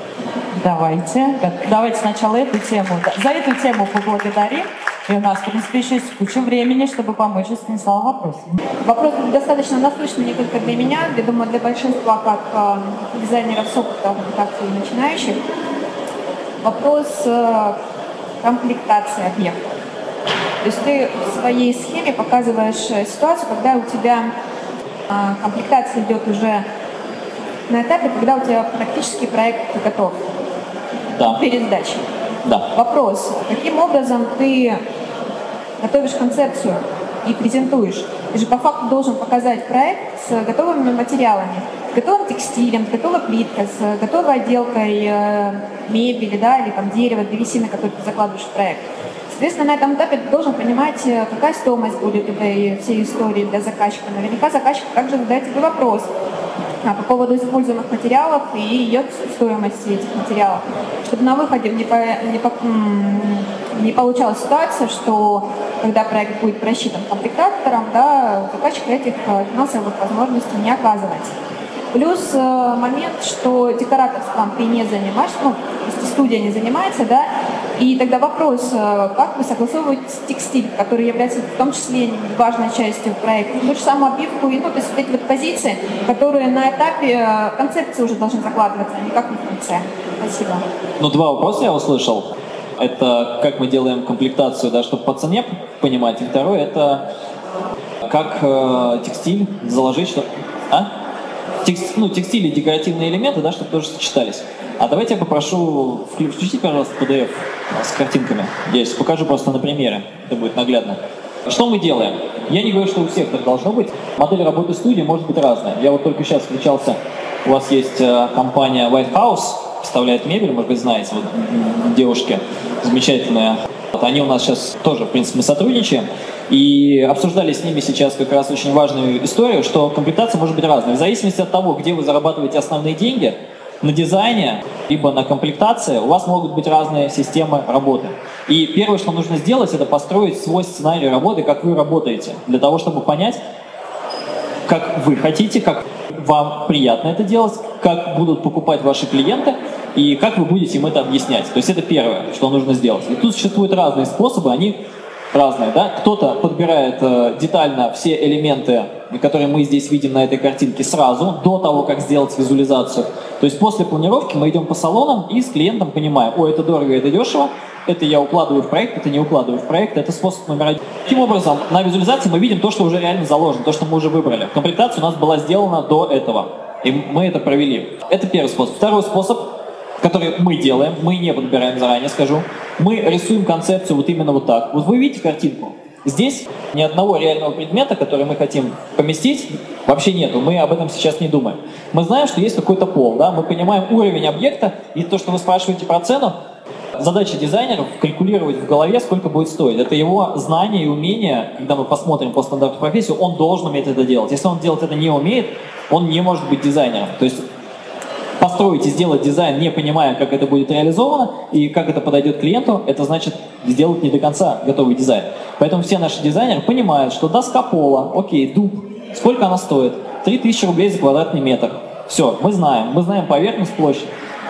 S1: Давайте. Давайте сначала эту тему. За эту тему поблагодарим. И у нас, в принципе, еще есть куча времени, чтобы помочь Станиславу вопросу.
S3: Вопрос достаточно насущный не только для меня, я думаю, для большинства как э, дизайнеров с опытом, так и начинающих. Вопрос э, комплектации объектов. То есть ты в своей схеме показываешь ситуацию, когда у тебя э, комплектация идет уже на этапе, когда у тебя практически проект готов.
S2: Да.
S3: Перед сдачей.
S2: Да.
S3: Вопрос, каким образом ты готовишь концепцию и презентуешь? Ты же по факту должен показать проект с готовыми материалами, с готовым текстилем, с готовой плиткой, с готовой отделкой э, мебели, да, или там дерева, древесины, которые ты закладываешь в проект. Соответственно, на этом этапе ты должен понимать, какая стоимость будет этой всей истории для заказчика. Наверняка заказчик также задает тебе вопрос по поводу используемых материалов и ее стоимости этих материалов, чтобы на выходе не, по, не, по, не получалась ситуация, что когда проект будет просчитан комплектатором, да, у заказчика этих финансовых возможностей не оказывается. Плюс э, момент, что декораторством ты не занимаешься, ну, если студия не занимается, да, и тогда вопрос, э, как вы согласовываете текстиль, который является в том числе важной частью проекта, ту же самую обивку, и, ну, то есть вот эти вот позиции, которые на этапе э, концепции уже должны закладываться, а не как на конце. Спасибо.
S2: Ну, два вопроса я услышал. Это как мы делаем комплектацию, да, чтобы по цене понимать, и второе, это как э, текстиль заложить, что... А? Текст, ну, текстиль и декоративные элементы, да, чтобы тоже сочетались. А давайте я попрошу включить, пожалуйста, пи ди эф с картинками. Я сейчас покажу просто на примере, это будет наглядно. Что мы делаем? Я не говорю, что у всех так должно быть. Модель работы студии может быть разная. Я вот только сейчас встречался, у вас есть э, компания White House, поставляет мебель, может быть, знаете, вот девушки замечательные. Вот они у нас сейчас тоже, в принципе, мы сотрудничаем. И обсуждали с ними сейчас как раз очень важную историю, что комплектация может быть разной. В зависимости от того, где вы зарабатываете основные деньги, на дизайне, либо на комплектации, у вас могут быть разные системы работы. И первое, что нужно сделать, это построить свой сценарий работы, как вы работаете, для того, чтобы понять, как вы хотите, как вам приятно это делать, как будут покупать ваши клиенты и как вы будете им это объяснять. То есть это первое, что нужно сделать. И тут существуют разные способы, они разные, да? Кто-то подбирает э, детально все элементы, которые мы здесь видим на этой картинке сразу, до того, как сделать визуализацию. То есть после планировки мы идем по салонам и с клиентом понимаем, о, это дорого, это дешево, это я укладываю в проект, это не укладываю в проект, это способ номер один. Таким образом, на визуализации мы видим то, что уже реально заложено, то, что мы уже выбрали. Комплектация у нас была сделана до этого, и мы это провели. Это первый способ. Второй способ, который мы делаем, мы не подбираем заранее, скажу, мы рисуем концепцию вот именно вот так. Вот вы видите картинку? Здесь ни одного реального предмета, который мы хотим поместить, вообще нету. Мы об этом сейчас не думаем. Мы знаем, что есть какой-то пол, да? Мы понимаем уровень объекта, и то, что вы спрашиваете про цену, задача дизайнеров калькулировать в голове, сколько будет стоить. Это его знание и умение, когда мы посмотрим по стандарту профессии, он должен уметь это делать. Если он делать это не умеет, он не может быть дизайнером. То есть построить и сделать дизайн, не понимая, как это будет реализовано и как это подойдет клиенту, это значит сделать не до конца готовый дизайн. Поэтому все наши дизайнеры понимают, что доска пола, окей, дуб, сколько она стоит? три тысячи рублей за квадратный метр. Все, мы знаем. Мы знаем поверхность, площадь.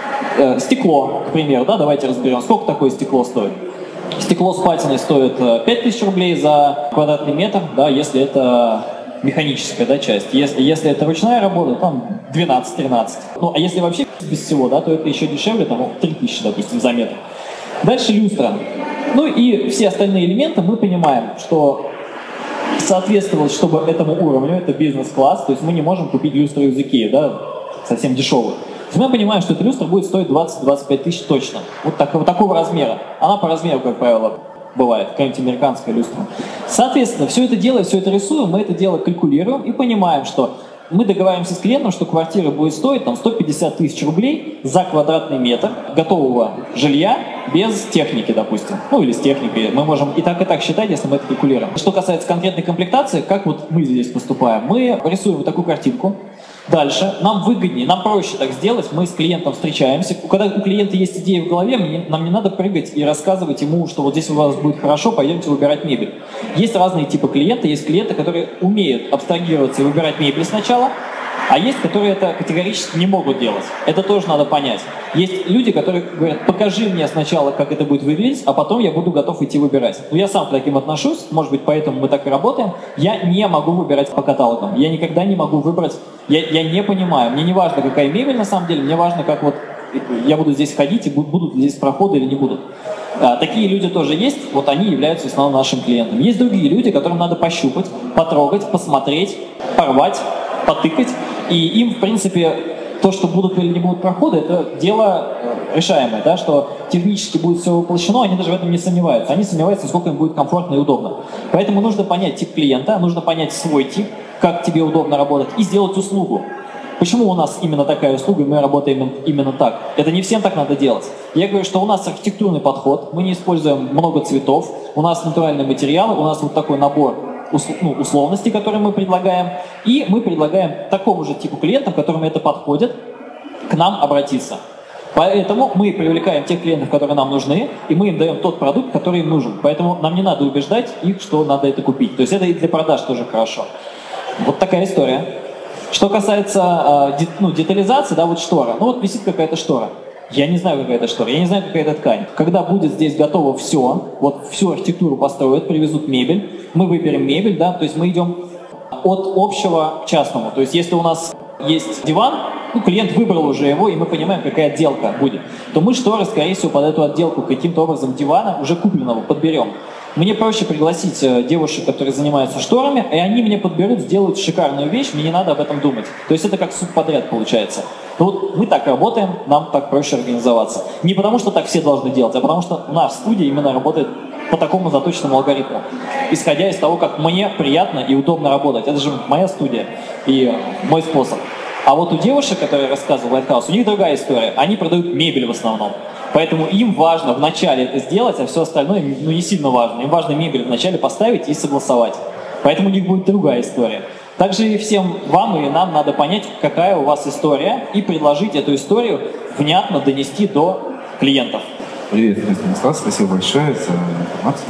S2: Э, стекло, к примеру, да, давайте разберем, сколько такое стекло стоит. Стекло с патиной стоит пять тысяч рублей за квадратный метр, да, если это механическая, да, часть. Если, если это ручная работа, там двенадцать-тринадцать. Ну, а если вообще без всего, да, то это еще дешевле, там три тысячи, допустим, за метр. Дальше люстра. Ну и все остальные элементы мы понимаем, что соответствовать, чтобы этому уровню, это бизнес-класс, то есть мы не можем купить люстру из Икеи, да, совсем дешевую. То есть мы понимаем, что эта люстра будет стоить двадцать-двадцать пять тысяч точно. Вот, так, вот такого размера. Она по размеру, как правило, бывает, какая-нибудь американская люстра. Соответственно, все это дело, все это рисуем, мы это дело калькулируем и понимаем, что мы договариваемся с клиентом, что квартира будет стоить там, сто пятьдесят тысяч рублей за квадратный метр готового жилья без техники, допустим. Ну или с техникой. Мы можем и так, и так считать, если мы это калькулируем. Что касается конкретной комплектации, как вот мы здесь поступаем? Мы рисуем вот такую картинку. Дальше нам выгоднее, нам проще так сделать, мы с клиентом встречаемся. Когда у клиента есть идея в голове, нам не надо прыгать и рассказывать ему, что вот здесь у вас будет хорошо, пойдемте выбирать мебель. Есть разные типы клиента, есть клиенты, которые умеют абстрагироваться и выбирать мебель сначала, а есть, которые это категорически не могут делать. Это тоже надо понять. Есть люди, которые говорят, покажи мне сначала, как это будет выглядеть, а потом я буду готов идти выбирать. Но я сам к таким отношусь, может быть, поэтому мы так и работаем. Я не могу выбирать по каталогам. Я никогда не могу выбрать, я, я не понимаю. Мне не важно, какая мебель на самом деле, мне важно, как вот я буду здесь ходить, и будут ли здесь проходы или не будут. А, такие люди тоже есть, вот они являются в основном нашим клиентом. Есть другие люди, которым надо пощупать, потрогать, посмотреть, порвать, потыкать. И им, в принципе, то, что будут или не будут проходы, это дело решаемое, да, что технически будет все воплощено, они даже в этом не сомневаются. Они сомневаются, сколько им будет комфортно и удобно. Поэтому нужно понять тип клиента, нужно понять свой тип, как тебе удобно работать, и сделать услугу. Почему у нас именно такая услуга, и мы работаем именно так? Это не всем так надо делать. Я говорю, что у нас архитектурный подход, мы не используем много цветов, у нас натуральные материалы, у нас вот такой набор ну, условности, которые мы предлагаем, и мы предлагаем такому же типу клиентов, которым это подходит, к нам обратиться. Поэтому мы привлекаем тех клиентов, которые нам нужны, и мы им даем тот продукт, который им нужен. Поэтому нам не надо убеждать их, что надо это купить. То есть это и для продаж тоже хорошо. Вот такая история. Что касается э, ну, детализации, да, вот штора. Ну вот висит какая-то штора. Я не знаю, какая это штора, я не знаю, какая это ткань. Когда будет здесь готово все, вот всю архитектуру построят, привезут мебель, мы выберем мебель, да, то есть мы идем от общего к частному. То есть если у нас есть диван, ну, клиент выбрал уже его, и мы понимаем, какая отделка будет, то мы шторы, скорее всего, под эту отделку каким-то образом дивана уже купленного подберем. Мне проще пригласить девушек, которые занимаются шторами, и они мне подберут, сделают шикарную вещь, мне не надо об этом думать. То есть это как субподряд получается. Но вот мы так работаем, нам так проще организоваться. Не потому, что так все должны делать, а потому что у нас студия именно работает по такому заточенному алгоритму. Исходя из того, как мне приятно и удобно работать. Это же моя студия и мой способ. А вот у девушек, которые я рассказывал, Lighthouse, у них другая история. Они продают мебель в основном. Поэтому им важно вначале это сделать, а все остальное ну, не сильно важно. Им важно мебель вначале поставить и согласовать. Поэтому у них будет другая история. Также и всем вам или нам надо понять, какая у вас история, и предложить эту историю внятно донести до клиентов.
S4: Привет, Станислав, спасибо большое за информацию.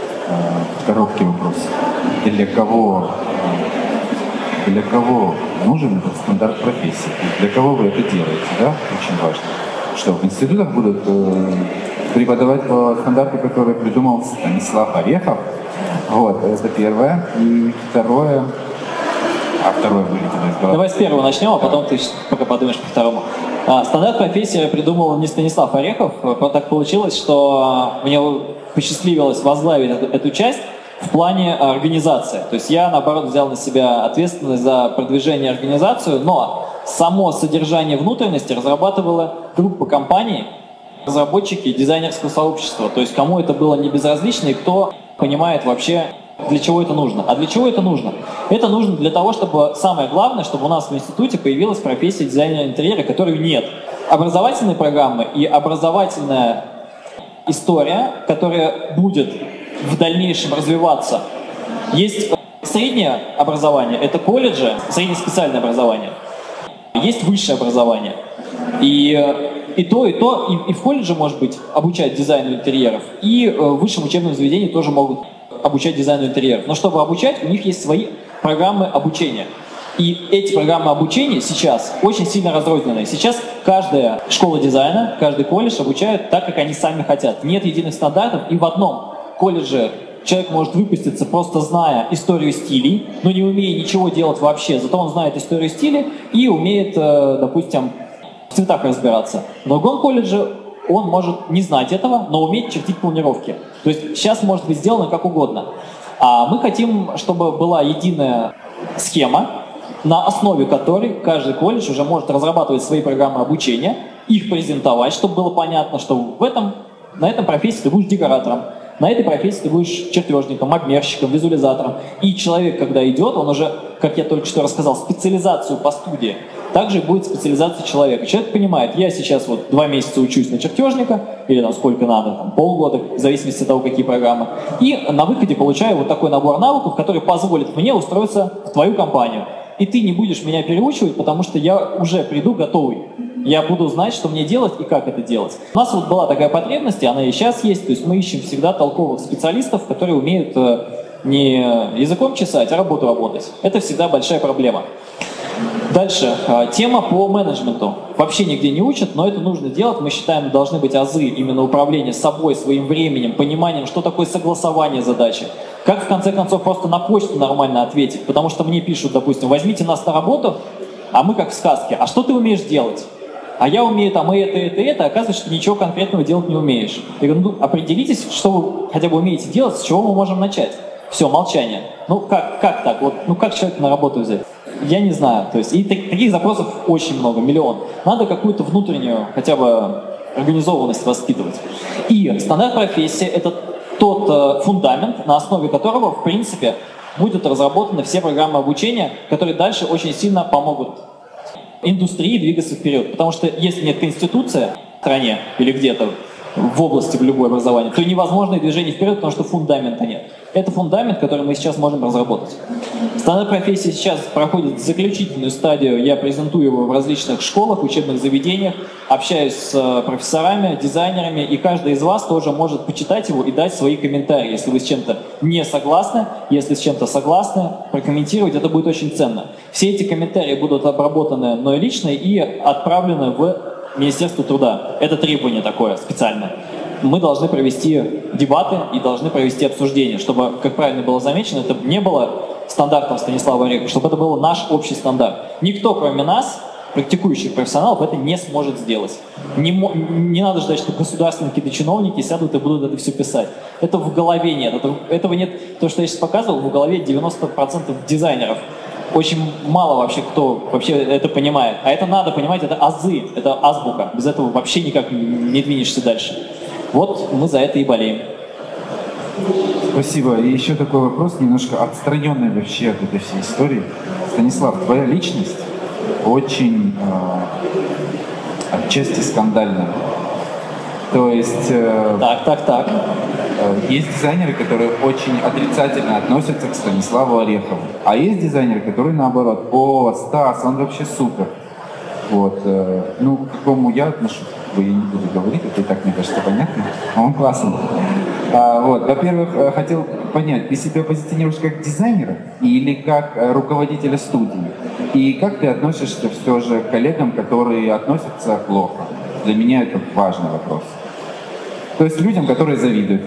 S4: Короткий вопрос. Для кого, для кого нужен этот стандарт профессии? Для кого вы это делаете, да? Очень важно. Что в институтах будут э, преподавать по стандарту, который придумал Станислав Орехов. Вот, это первое. И второе... А второе вылетело из головы.
S2: Давай с первого начнем, а потом ты пока подумаешь по второму. А, стандарт профессии придумал не Станислав Орехов. Так получилось, что мне посчастливилось возглавить эту, эту часть в плане организации. То есть я, наоборот, взял на себя ответственность за продвижение организации, но само содержание внутренности разрабатывала группа компаний, разработчики дизайнерского сообщества. То есть кому это было не безразлично и кто понимает вообще, для чего это нужно. А для чего это нужно? Это нужно для того, чтобы, самое главное, чтобы у нас в институте появилась профессия дизайнера интерьера, которой нет. Образовательные программы и образовательная история, которая будет в дальнейшем развиваться. Есть среднее образование, это колледжи, среднеспециальное образование. Есть высшее образование. И, и то, и то, и, и в колледже, может быть, обучать дизайну интерьеров, и в высшем учебном заведении тоже могут обучать дизайну интерьеров. Но чтобы обучать, у них есть свои программы обучения. И эти программы обучения сейчас очень сильно разрозненные. Сейчас каждая школа дизайна, каждый колледж обучает так, как они сами хотят. Нет единых стандартов, и в одном колледже человек может выпуститься, просто зная историю стилей, но не умея ничего делать вообще. Зато он знает историю стилей и умеет, допустим, в цветах разбираться. В другом колледже он может не знать этого, но уметь чертить планировки. То есть сейчас может быть сделано как угодно. А мы хотим, чтобы была единая схема, на основе которой каждый колледж уже может разрабатывать свои программы обучения, их презентовать, чтобы было понятно, что в этом, на этом профессии ты будешь декоратором, на этой профессии ты будешь чертежником, обмерщиком, визуализатором. И человек, когда идет, он уже, как я только что рассказал, специализацию по студии, также будет специализация человека. Человек понимает, я сейчас вот два месяца учусь на чертежника, или там сколько надо, там, полгода, в зависимости от того, какие программы, и на выходе получаю вот такой набор навыков, который позволит мне устроиться в твою компанию. И ты не будешь меня переучивать, потому что я уже приду готовый. Я буду знать, что мне делать и как это делать. У нас вот была такая потребность, и она и сейчас есть. То есть мы ищем всегда толковых специалистов, которые умеют не языком чесать, а работу работать. Это всегда большая проблема. Дальше. Тема по менеджменту. Вообще нигде не учат, но это нужно делать. Мы считаем, должны быть азы именно управления собой, своим временем, пониманием, что такое согласование задачи. Как, в конце концов, просто на почту нормально ответить. Потому что мне пишут, допустим, возьмите нас на работу, а мы как в сказке. А что ты умеешь делать? А я умею там и это, и это, и это, а оказывается, что ничего конкретного делать не умеешь. Я говорю, ну, определитесь, что вы хотя бы умеете делать, с чего мы можем начать. Все, молчание. Ну, как, как так? Вот, ну, как человека на работу взять? Я не знаю. То есть, и таких запросов очень много, миллион. Надо какую-то внутреннюю, хотя бы, организованность воспитывать. И стандарт профессии – это тот э, фундамент, на основе которого, в принципе, будут разработаны все программы обучения, которые дальше очень сильно помогут индустрии двигаться вперед. Потому что если нет конституции в стране или где-то в области в любое образование, то невозможно движение вперед, потому что фундамента нет. Это фундамент, который мы сейчас можем разработать. Стандарт профессии сейчас проходит заключительную стадию. Я презентую его в различных школах, учебных заведениях, общаюсь с профессорами, дизайнерами, и каждый из вас тоже может почитать его и дать свои комментарии. Если вы с чем-то не согласны, если с чем-то согласны, прокомментировать, это будет очень ценно. Все эти комментарии будут обработаны мной лично и отправлены в Министерство труда. Это требование такое специальное. Мы должны провести дебаты и должны провести обсуждение, чтобы, как правильно было замечено, это не было стандартом Станислава Орехова, чтобы это был наш общий стандарт. Никто, кроме нас, практикующих профессионалов, это не сможет сделать. Не, не надо ждать, что государственные какие-то чиновники сядут и будут это все писать. Это в голове нет. Это, этого нет. То, что я сейчас показывал, в голове девяносто процентов дизайнеров. Очень мало вообще кто вообще это понимает. А это надо понимать, это азы, это азбука. Без этого вообще никак не двинешься дальше. Вот мы за это и болеем.
S4: Спасибо. И еще такой вопрос, немножко отстраненный вообще от этой всей истории. Станислав, твоя личность очень э, отчасти скандальная. То есть... Э,
S2: так, так, так.
S4: Э, есть дизайнеры, которые очень отрицательно относятся к Станиславу Орехову. А есть дизайнеры, которые наоборот: о, Стас, он вообще супер. Вот. Э, ну, к какому я отношусь, я не буду говорить, это и так, мне кажется, понятно. А он классный. А, вот. Во-первых, хотел понять, ты себя позиционируешь как дизайнера или как руководителя студии? И как ты относишься все же к коллегам, которые относятся плохо? Для меня это важный вопрос. То есть людям, которые завидуют.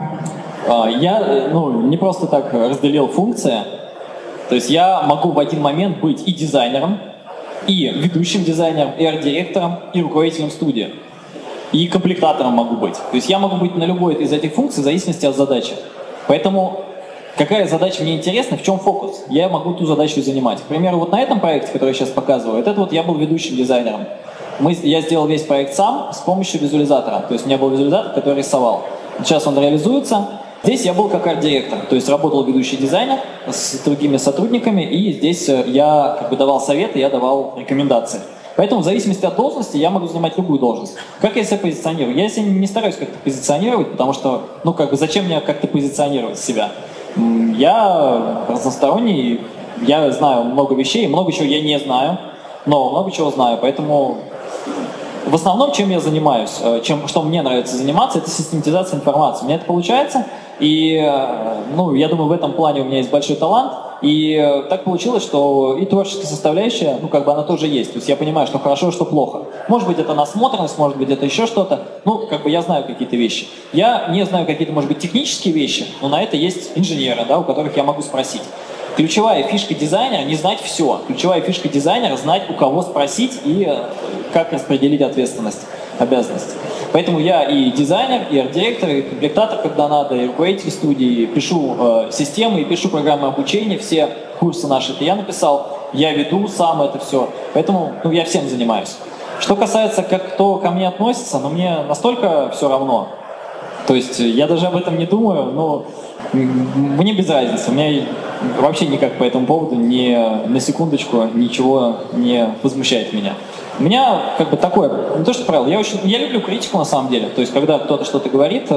S2: Я ну, не просто так разделил функции. То есть я могу в один момент быть и дизайнером, и ведущим дизайнером, и арт-директором, и руководителем студии. И комплектатором могу быть. То есть я могу быть на любой из этих функций в зависимости от задачи. Поэтому какая задача мне интересна, в чем фокус, я могу ту задачу занимать. К примеру, вот на этом проекте, который я сейчас показываю, это вот я был ведущим дизайнером. Мы, я сделал весь проект сам с помощью визуализатора. То есть у меня был визуализатор, который рисовал. Сейчас он реализуется. Здесь я был как арт-директор, то есть работал ведущий дизайнер с другими сотрудниками, и здесь я как бы давал советы, я давал рекомендации. Поэтому в зависимости от должности я могу занимать любую должность. Как я себя позиционирую? Я себя не стараюсь как-то позиционировать, потому что, ну как бы, зачем мне как-то позиционировать себя? Я разносторонний, я знаю много вещей, много чего я не знаю, но много чего знаю, поэтому... В основном, чем я занимаюсь, чем, что мне нравится заниматься, это систематизация информации. У меня это получается, и ну, я думаю, в этом плане у меня есть большой талант. И так получилось, что и творческая составляющая, ну, как бы она тоже есть. То есть я понимаю, что хорошо, что плохо. Может быть, это насмотренность, может быть, это еще что-то. Ну, как бы я знаю какие-то вещи. Я не знаю какие-то, может быть, технические вещи, но на это есть инженеры, да, у которых я могу спросить. Ключевая фишка дизайнера — не знать все. Ключевая фишка дизайнера — знать, у кого спросить и как распределить ответственность, обязанности. Поэтому я и дизайнер, и арт-директор, и комплектатор, когда надо, и руководитель студии, пишу э, системы, и пишу программы обучения, все курсы наши это я написал, я веду сам это все. Поэтому ну, я всем занимаюсь. Что касается, как кто ко мне относится, ну мне настолько все равно. То есть я даже об этом не думаю, но мне без разницы. У меня вообще никак по этому поводу ни на секундочку ничего не возмущает меня. У меня как бы такое, не то что правило, я очень, я люблю критику на самом деле. То есть когда кто-то что-то говорит,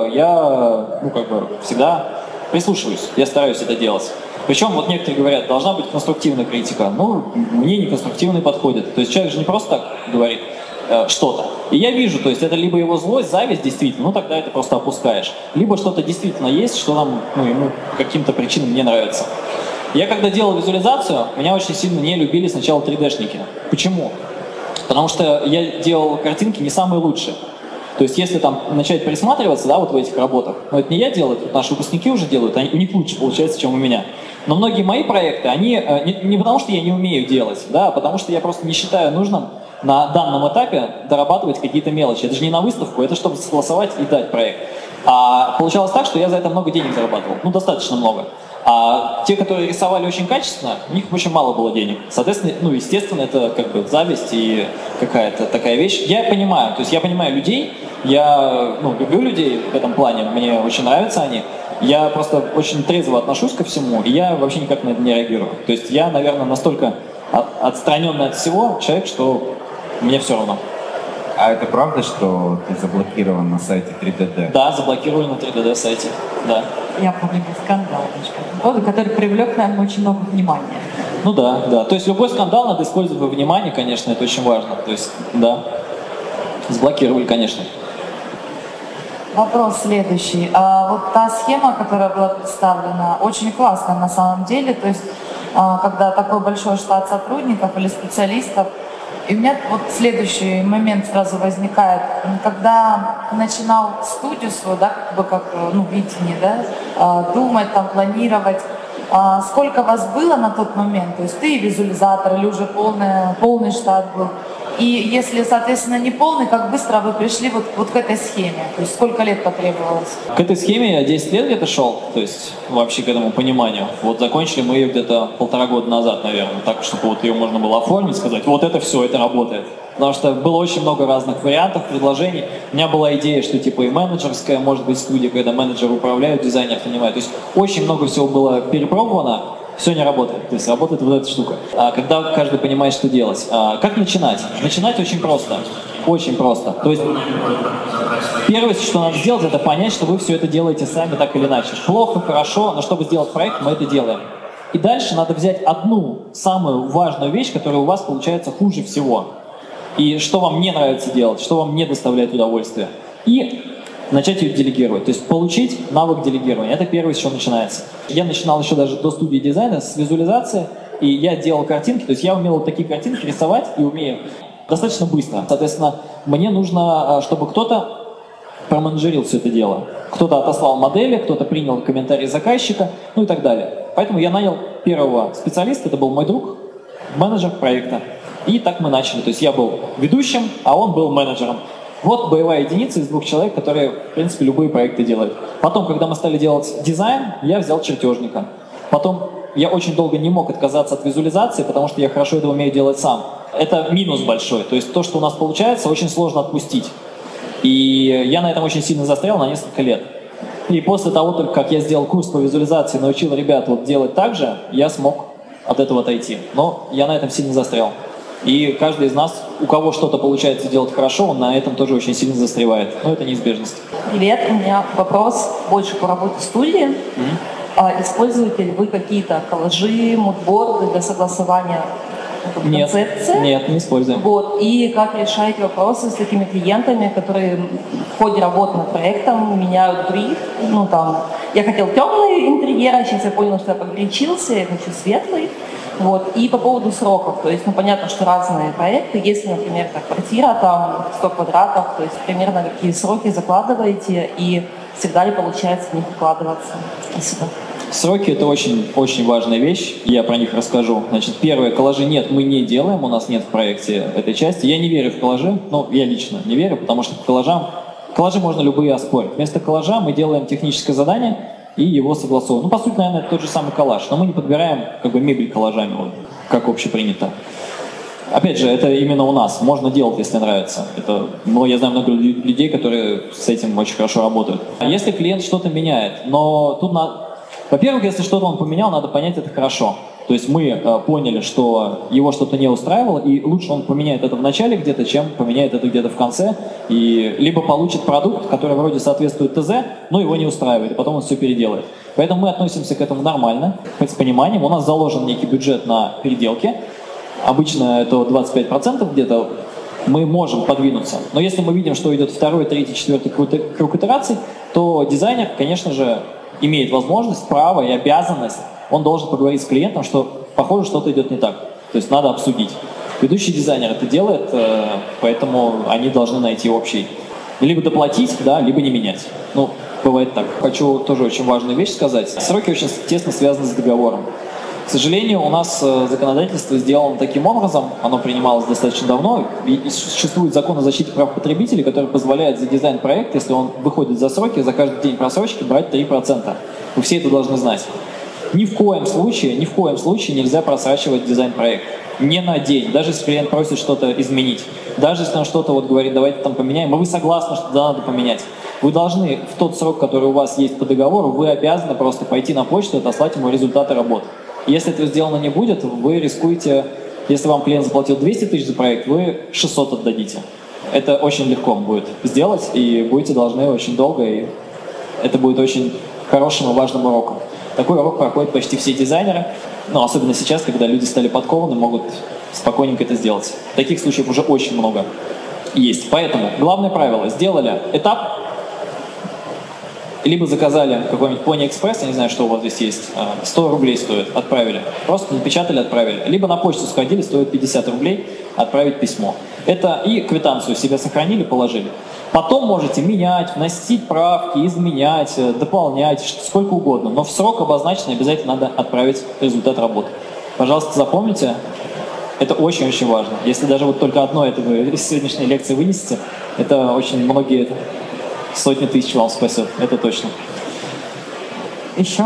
S2: я ну как бы всегда прислушиваюсь, я стараюсь это делать. Причем вот некоторые говорят, должна быть конструктивная критика. Ну, мне не конструктивный подходит. То есть человек же не просто так говорит э, что-то. И я вижу, то есть это либо его злость, зависть действительно, ну тогда это просто опускаешь. Либо что-то действительно есть, что нам, ну, ему каким-то причинам не нравится. Я когда делал визуализацию, меня очень сильно не любили сначала три дэ-шники. Почему? Потому что я делал картинки не самые лучшие. То есть если там начать присматриваться, да, вот в этих работах, но это не я делаю, это наши выпускники уже делают, они, у них лучше получается, чем у меня. Но многие мои проекты, они не, не потому что я не умею делать, да, а потому что я просто не считаю нужным на данном этапе дорабатывать какие-то мелочи. Это же не на выставку, это чтобы согласовать и дать проект. А получалось так, что я за это много денег зарабатывал, ну достаточно много. А те, которые рисовали очень качественно, у них очень мало было денег. Соответственно, ну, естественно, это как бы зависть и какая-то такая вещь. Я понимаю, то есть я понимаю людей, я ну, люблю людей в этом плане, мне очень нравятся они. Я просто очень трезво отношусь ко всему, и я вообще никак на это не реагирую. То есть я, наверное, настолько от, отстраненный от всего человек, что мне все равно.
S4: А это правда, что ты заблокирован на сайте три дэ дэ?
S2: Да, заблокировали на три дэ дэ сайте, да.
S1: Я помню скандал, который привлек, наверное, очень много внимания.
S2: Ну да, да. То есть любой скандал надо использовать во внимание, конечно, это очень важно. То есть, да, заблокировали, конечно.
S5: Вопрос следующий. А вот та схема, которая была представлена, очень классная на самом деле. То есть, а, когда такой большой штат сотрудников или специалистов, и у меня вот следующий момент сразу возникает. Когда начинал студию свою, да, как бы как, ну, видение, да, думать, там, планировать, сколько вас было на тот момент? То есть ты визуализатор или уже полный, полный штат был? И если, соответственно, не полный, как быстро вы пришли вот, вот к этой схеме? То есть сколько лет потребовалось?
S2: К этой схеме я десять лет где-то шел, то есть вообще к этому пониманию. Вот закончили мы ее где-то полтора года назад, наверное, так, чтобы вот ее можно было оформить, сказать, вот это все, это работает. Потому что было очень много разных вариантов, предложений. У меня была идея, что типа и менеджерская, может быть, студия, когда менеджеры управляют, дизайнер понимает. То есть очень много всего было перепробовано. Все не работает, то есть работает вот эта штука. А когда каждый понимает, что делать. А как начинать? Начинать очень просто, очень просто. То есть первое, что надо сделать, это понять, что вы все это делаете сами так или иначе. Плохо, хорошо, но чтобы сделать проект, мы это делаем. И дальше надо взять одну самую важную вещь, которая у вас получается хуже всего. И что вам не нравится делать, что вам не доставляет удовольствия. И начать ее делегировать, то есть получить навык делегирования. Это первое, с чего начинается. Я начинал еще даже до студии дизайна с визуализации, и я делал картинки, то есть я умел вот такие картинки рисовать и умею достаточно быстро. Соответственно, мне нужно, чтобы кто-то променеджерил все это дело. Кто-то отослал модели, кто-то принял комментарии заказчика, ну и так далее. Поэтому я нанял первого специалиста, это был мой друг, менеджер проекта. И так мы начали. То есть я был ведущим, а он был менеджером. Вот боевая единица из двух человек, которые, в принципе, любые проекты делают. Потом, когда мы стали делать дизайн, я взял чертежника. Потом я очень долго не мог отказаться от визуализации, потому что я хорошо это умею делать сам. Это минус большой. То есть то, что у нас получается, очень сложно отпустить. И я на этом очень сильно застрял на несколько лет. И после того, только как я сделал курс по визуализации, научил ребят вот делать так же, я смог от этого отойти. Но я на этом сильно застрял. И каждый из нас, у кого что-то получается делать хорошо, он на этом тоже очень сильно застревает. Но это неизбежность.
S6: Привет, у меня вопрос больше по работе студии.
S2: Mm-hmm.
S6: А используете ли вы какие-то коллажи, мудборды для согласования
S2: нет,
S6: концепции?
S2: Нет, не используем.
S6: Вот. И как решаете вопросы с такими клиентами, которые в ходе работы над проектом меняют бриф. Ну, там, я хотел темный интерьер, а сейчас я понял, что я погорячился, я хочу светлый. Вот. И по поводу сроков, то есть, ну, понятно, что разные проекты. Если, например, как квартира, там, сто квадратов, то есть, примерно какие сроки закладываете, и всегда ли получается в них укладываться? Спасибо.
S2: Сроки – это очень, очень важная вещь, я про них расскажу. Значит, первое, коллажи нет, мы не делаем, у нас нет в проекте этой части. Я не верю в коллажи, ну, я лично не верю, потому что по коллажам, коллажи можно любые оспорить. Вместо коллажа мы делаем техническое задание и его согласовываем. Ну, по сути, наверное, это тот же самый коллаж, но мы не подбираем как бы мебель коллажами, вот, как общепринято. Опять же, это именно у нас. Можно делать, если нравится. Это, ну, я знаю много людей, которые с этим очень хорошо работают. А если клиент что-то меняет, но тут надо... Во-первых, если что-то он поменял, надо понять это хорошо. То есть мы э, поняли, что его что-то не устраивало, и лучше он поменяет это в начале где-то, чем поменяет это где-то в конце, и либо получит продукт, который вроде соответствует ТЗ, но его не устраивает, и потом он все переделает. Поэтому мы относимся к этому нормально, с пониманием. У нас заложен некий бюджет на переделки. Обычно это двадцать пять процентов где-то. Мы можем подвинуться. Но если мы видим, что идет второй, третий, четвертый круг итераций, то дизайнер, конечно же, имеет возможность, право и обязанность, он должен поговорить с клиентом, что, похоже, что-то идет не так. То есть надо обсудить. Ведущий дизайнер это делает, поэтому они должны найти общий. Либо доплатить, да, либо не менять. Ну, бывает так. Хочу тоже очень важную вещь сказать. Сроки очень тесно связаны с договором. К сожалению, у нас законодательство сделано таким образом, оно принималось достаточно давно, и существует закон о защите прав потребителей, который позволяет за дизайн проекта, если он выходит за сроки, за каждый день просрочки брать три процента. Вы все это должны знать. Ни в коем случае, ни в коем случае нельзя просрачивать дизайн-проект. Не на день, даже если клиент просит что-то изменить. Даже если он что-то вот говорит, давайте там поменяем, и вы согласны, что да, надо поменять. Вы должны в тот срок, который у вас есть по договору, вы обязаны просто пойти на почту и отослать ему результаты работы. Если этого сделано не будет, вы рискуете, если вам клиент заплатил двести тысяч за проект, вы шестьсот отдадите. Это очень легко будет сделать, и будете должны очень долго, и это будет очень хорошим и важным уроком. Такой урок проходят почти все дизайнеры, но особенно сейчас, когда люди стали подкованы, могут спокойненько это сделать. Таких случаев уже очень много есть. Поэтому главное правило: сделали этап, либо заказали какой-нибудь Pony Express, я не знаю, что у вас здесь есть, сто рублей стоит, отправили. Просто напечатали, отправили. Либо на почту сходили, стоит пятьдесят рублей, отправить письмо. Это и квитанцию себе сохранили, положили. Потом можете менять, вносить правки, изменять, дополнять, сколько угодно. Но в срок обозначенный обязательно надо отправить результат работы. Пожалуйста, запомните, это очень-очень важно. Если даже вот только одно это вы из сегодняшней лекции вынесете, это очень многие... Сотни тысяч вам спасет, это точно.
S1: Еще?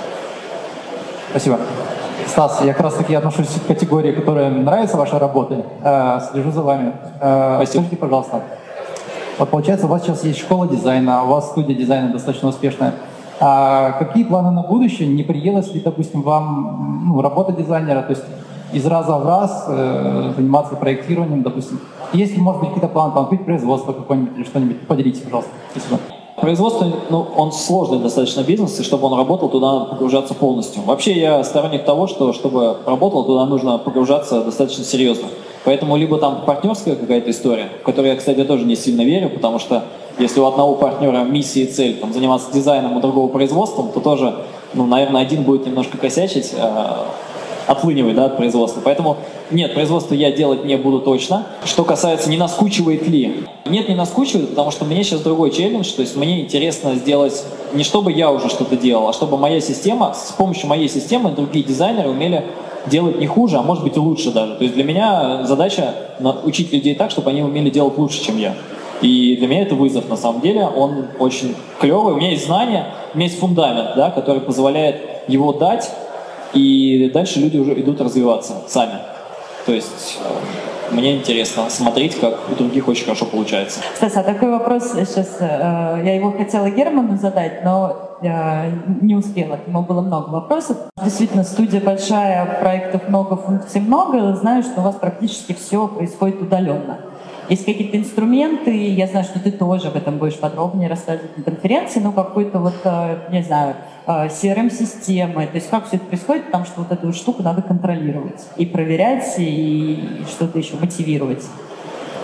S7: Спасибо. Стас, я как раз таки отношусь к категории, которая нравится вашей работе. Э, слежу за вами. Э, скажите, пожалуйста, вот получается, у вас сейчас есть школа дизайна, у вас студия дизайна достаточно успешная. А какие планы на будущее? Не приелось ли, допустим, вам ну, работа дизайнера, то есть из раза в раз э, заниматься проектированием, допустим? Если, может быть, какие-то планы, там, открыть производство какое-нибудь или что-нибудь, поделитесь, пожалуйста. Спасибо.
S2: Производство, ну, он сложный достаточно бизнес, и чтобы он работал, туда надо погружаться полностью. Вообще я сторонник того, что чтобы работал, туда нужно погружаться достаточно серьезно. Поэтому либо там партнерская какая-то история, в которую я, кстати, тоже не сильно верю, потому что если у одного партнера миссия и цель там, заниматься дизайном, у другого производством, то тоже, ну, наверное, один будет немножко косячить, отлынивать, да, от производства. Поэтому нет, производство я делать не буду точно. Что касается, не наскучивает ли? Нет, не наскучивает, потому что мне сейчас другой челлендж, то есть мне интересно сделать не чтобы я уже что-то делал, а чтобы моя система, с помощью моей системы другие дизайнеры умели делать не хуже, а может быть и лучше даже. То есть для меня задача научить людей так, чтобы они умели делать лучше, чем я. И для меня это вызов, на самом деле, он очень клевый. У меня есть знания, у меня есть фундамент, да, который позволяет его дать, и дальше люди уже идут развиваться сами. То есть э, мне интересно смотреть, как у других очень хорошо получается.
S1: Стас, а такой вопрос сейчас, э, я его хотела Герману задать, но э, не успела, ему было много вопросов. Действительно, студия большая, проектов много, функций много, знаю, что у вас практически все происходит удаленно. Есть какие-то инструменты, я знаю, что ты тоже об этом будешь подробнее рассказывать на конференции, но какой-то вот, не знаю, си эр эм-системы, то есть как все это происходит, потому что вот эту штуку надо контролировать и проверять, и что-то еще мотивировать.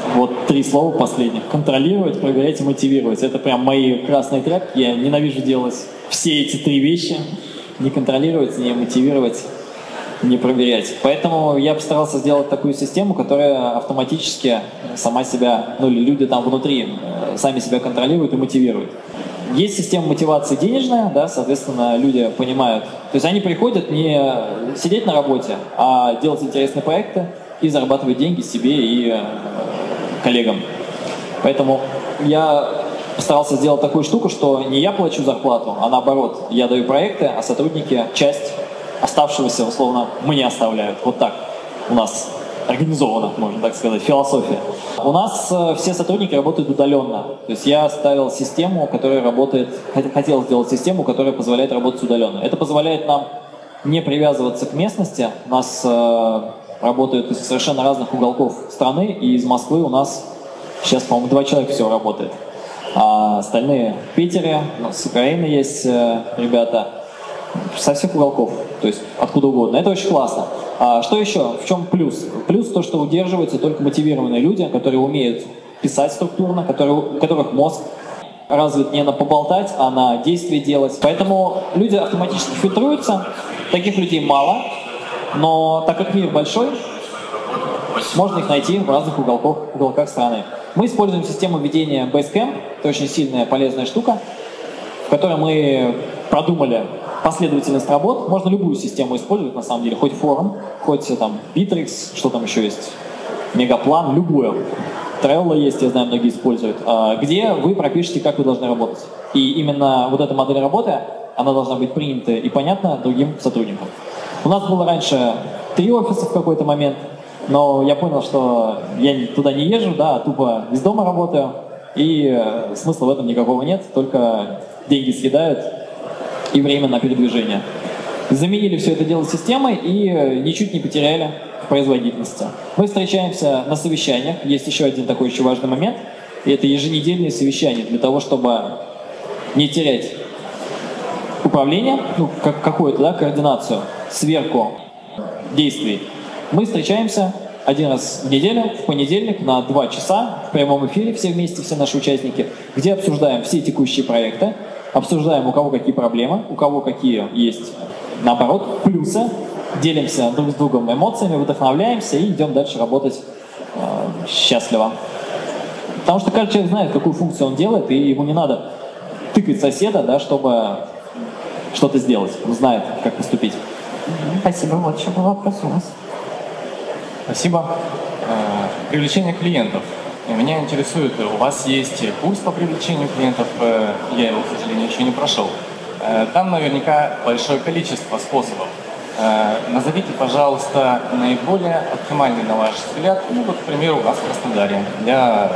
S2: Вот три слова последних. Контролировать, проверять и мотивировать. Это прям мои красные тряпки. Я ненавижу делать все эти три вещи. Не контролировать, не мотивировать, не проверять. Поэтому я постарался сделать такую систему, которая автоматически сама себя, ну или люди там внутри, сами себя контролируют и мотивируют. Есть система мотивации денежная, да, соответственно, люди понимают. То есть они приходят не сидеть на работе, а делать интересные проекты и зарабатывать деньги себе и э, коллегам. Поэтому я постарался сделать такую штуку, что не я плачу зарплату, а наоборот, я даю проекты, а сотрудники часть оставшегося, условно, мне оставляют. Вот так у нас организовано, можно так сказать, философия. У нас э, все сотрудники работают удаленно. То есть я ставил систему, которая работает, хотел сделать систему, которая позволяет работать удаленно. Это позволяет нам не привязываться к местности. У нас э, работают из совершенно разных уголков страны, и из Москвы у нас сейчас, по-моему, два человека всего работает. А остальные в Питере, у нас с Украины есть э, ребята, со всех уголков, то есть откуда угодно. Это очень классно. А что еще? В чем плюс? Плюс то, что удерживаются только мотивированные люди, которые умеют писать структурно, которые, у которых мозг развит не на поболтать, а на действие делать. Поэтому люди автоматически фильтруются. Таких людей мало, но так как мир большой, можно их найти в разных уголках, уголках страны. Мы используем систему ведения Basecamp. Это очень сильная, полезная штука, в которой мы продумали последовательность работ. Можно любую систему использовать, на самом деле, хоть форум, хоть там Bittrex, что там еще есть, Мегаплан, любую. Trello есть, я знаю, многие используют, где вы пропишете, как вы должны работать. И именно вот эта модель работы, она должна быть принята и понятна другим сотрудникам. У нас было раньше три офиса в какой-то момент, но я понял, что я туда не езжу, да, а тупо из дома работаю, и смысла в этом никакого нет, только деньги съедают и время на передвижение. Заменили все это дело системой и ничуть не потеряли в производительности. Мы встречаемся на совещаниях. Есть еще один такой очень важный момент, и это еженедельные совещания для того, чтобы не терять управление, ну, как, какую-то, да, координацию, сверку действий. Мы встречаемся один раз в неделю, в понедельник, на два часа в прямом эфире, все вместе, все наши участники, где обсуждаем все текущие проекты, обсуждаем, у кого какие проблемы, у кого какие есть, наоборот, плюсы, делимся друг с другом эмоциями, вдохновляемся и идем дальше работать э, счастливо. Потому что каждый человек знает, какую функцию он делает, и ему не надо тыкать соседа, да, чтобы что-то сделать. Он знает, как поступить.
S1: Спасибо. Вот еще был вопрос у нас.
S8: Спасибо. Привлечение клиентов. Меня интересует, у вас есть курс по привлечению клиентов, я его, к сожалению, еще не прошел. Там наверняка большое количество способов. Назовите, пожалуйста, наиболее оптимальный, на ваш взгляд, ну вот, к примеру, у вас в Краснодаре, для,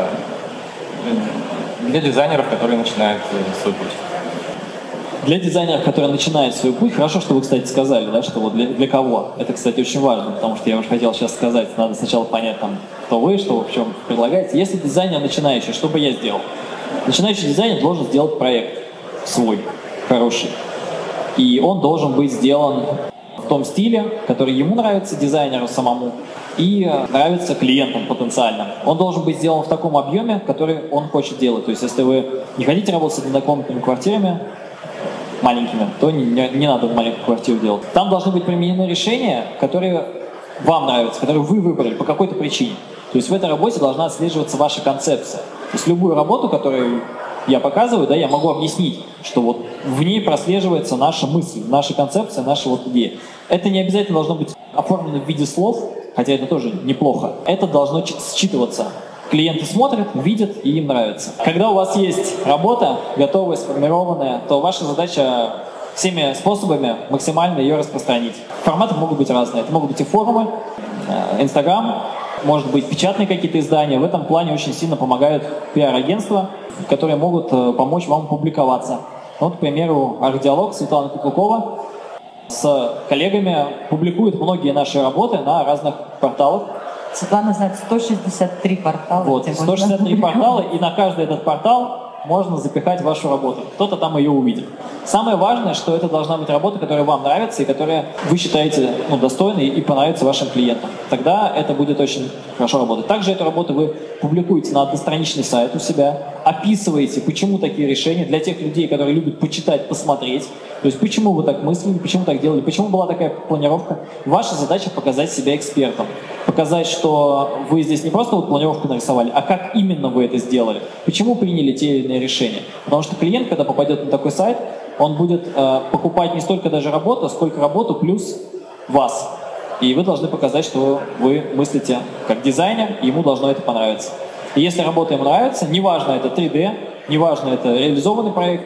S8: для дизайнеров, которые начинают свой путь.
S2: Для дизайнеров, которые начинают свой путь, хорошо, что вы, кстати, сказали, да, что вот для, для кого. Это, кстати, очень важно, потому что я уже хотел сейчас сказать, надо сначала понять, там, кто вы, что вы в чем предлагаете. Если дизайнер начинающий, что бы я сделал? Начинающий дизайнер должен сделать проект свой, хороший. И он должен быть сделан в том стиле, который ему нравится, дизайнеру самому, и нравится клиентам потенциальным. Он должен быть сделан в таком объеме, который он хочет делать. То есть, если вы не хотите работать с однокомнатными квартирами, маленькими, то не, не, не надо маленькую квартиру делать. Там должны быть применены решения, которые вам нравятся, которые вы выбрали по какой-то причине. То есть в этой работе должна отслеживаться ваша концепция. То есть любую работу, которую я показываю, да, я могу объяснить, что вот в ней прослеживается наша мысль, наша концепция, наша вот идея. Это не обязательно должно быть оформлено в виде слов, хотя это тоже неплохо. Это должно считываться. Клиенты смотрят, видят, и им нравится. Когда у вас есть работа, готовая, сформированная, то ваша задача всеми способами максимально ее распространить. Форматы могут быть разные. Это могут быть и форумы, Инстаграм, может быть печатные какие-то издания. В этом плане очень сильно помогают пиар-агентства, которые могут помочь вам публиковаться. Вот, к примеру, Архдиалог, Светлана Куклукова с коллегами публикует многие наши работы на разных порталах.
S1: Светлана знает сто шестьдесят три портала.
S2: Вот, сто шестьдесят три портала, и на каждый этот портал можно запихать вашу работу. Кто-то там ее увидит. Самое важное, что это должна быть работа, которая вам нравится и которая вы считаете ну, достойной и понравится вашим клиентам. Тогда это будет очень хорошо работать. Также эту работу вы публикуете на одностраничный сайт у себя, описываете, почему такие решения для тех людей, которые любят почитать, посмотреть. То есть почему вы так мыслили, почему так делали, почему была такая планировка. Ваша задача показать себя экспертом. Показать, что вы здесь не просто вот планировку нарисовали, а как именно вы это сделали. Почему приняли те или иные решения. Потому что клиент, когда попадет на такой сайт, он будет э, покупать не столько даже работу, сколько работу плюс вас. И вы должны показать, что вы мыслите как дизайнер, и ему должно это понравиться. И если работа ему нравится, неважно это три дэ, неважно это реализованный проект,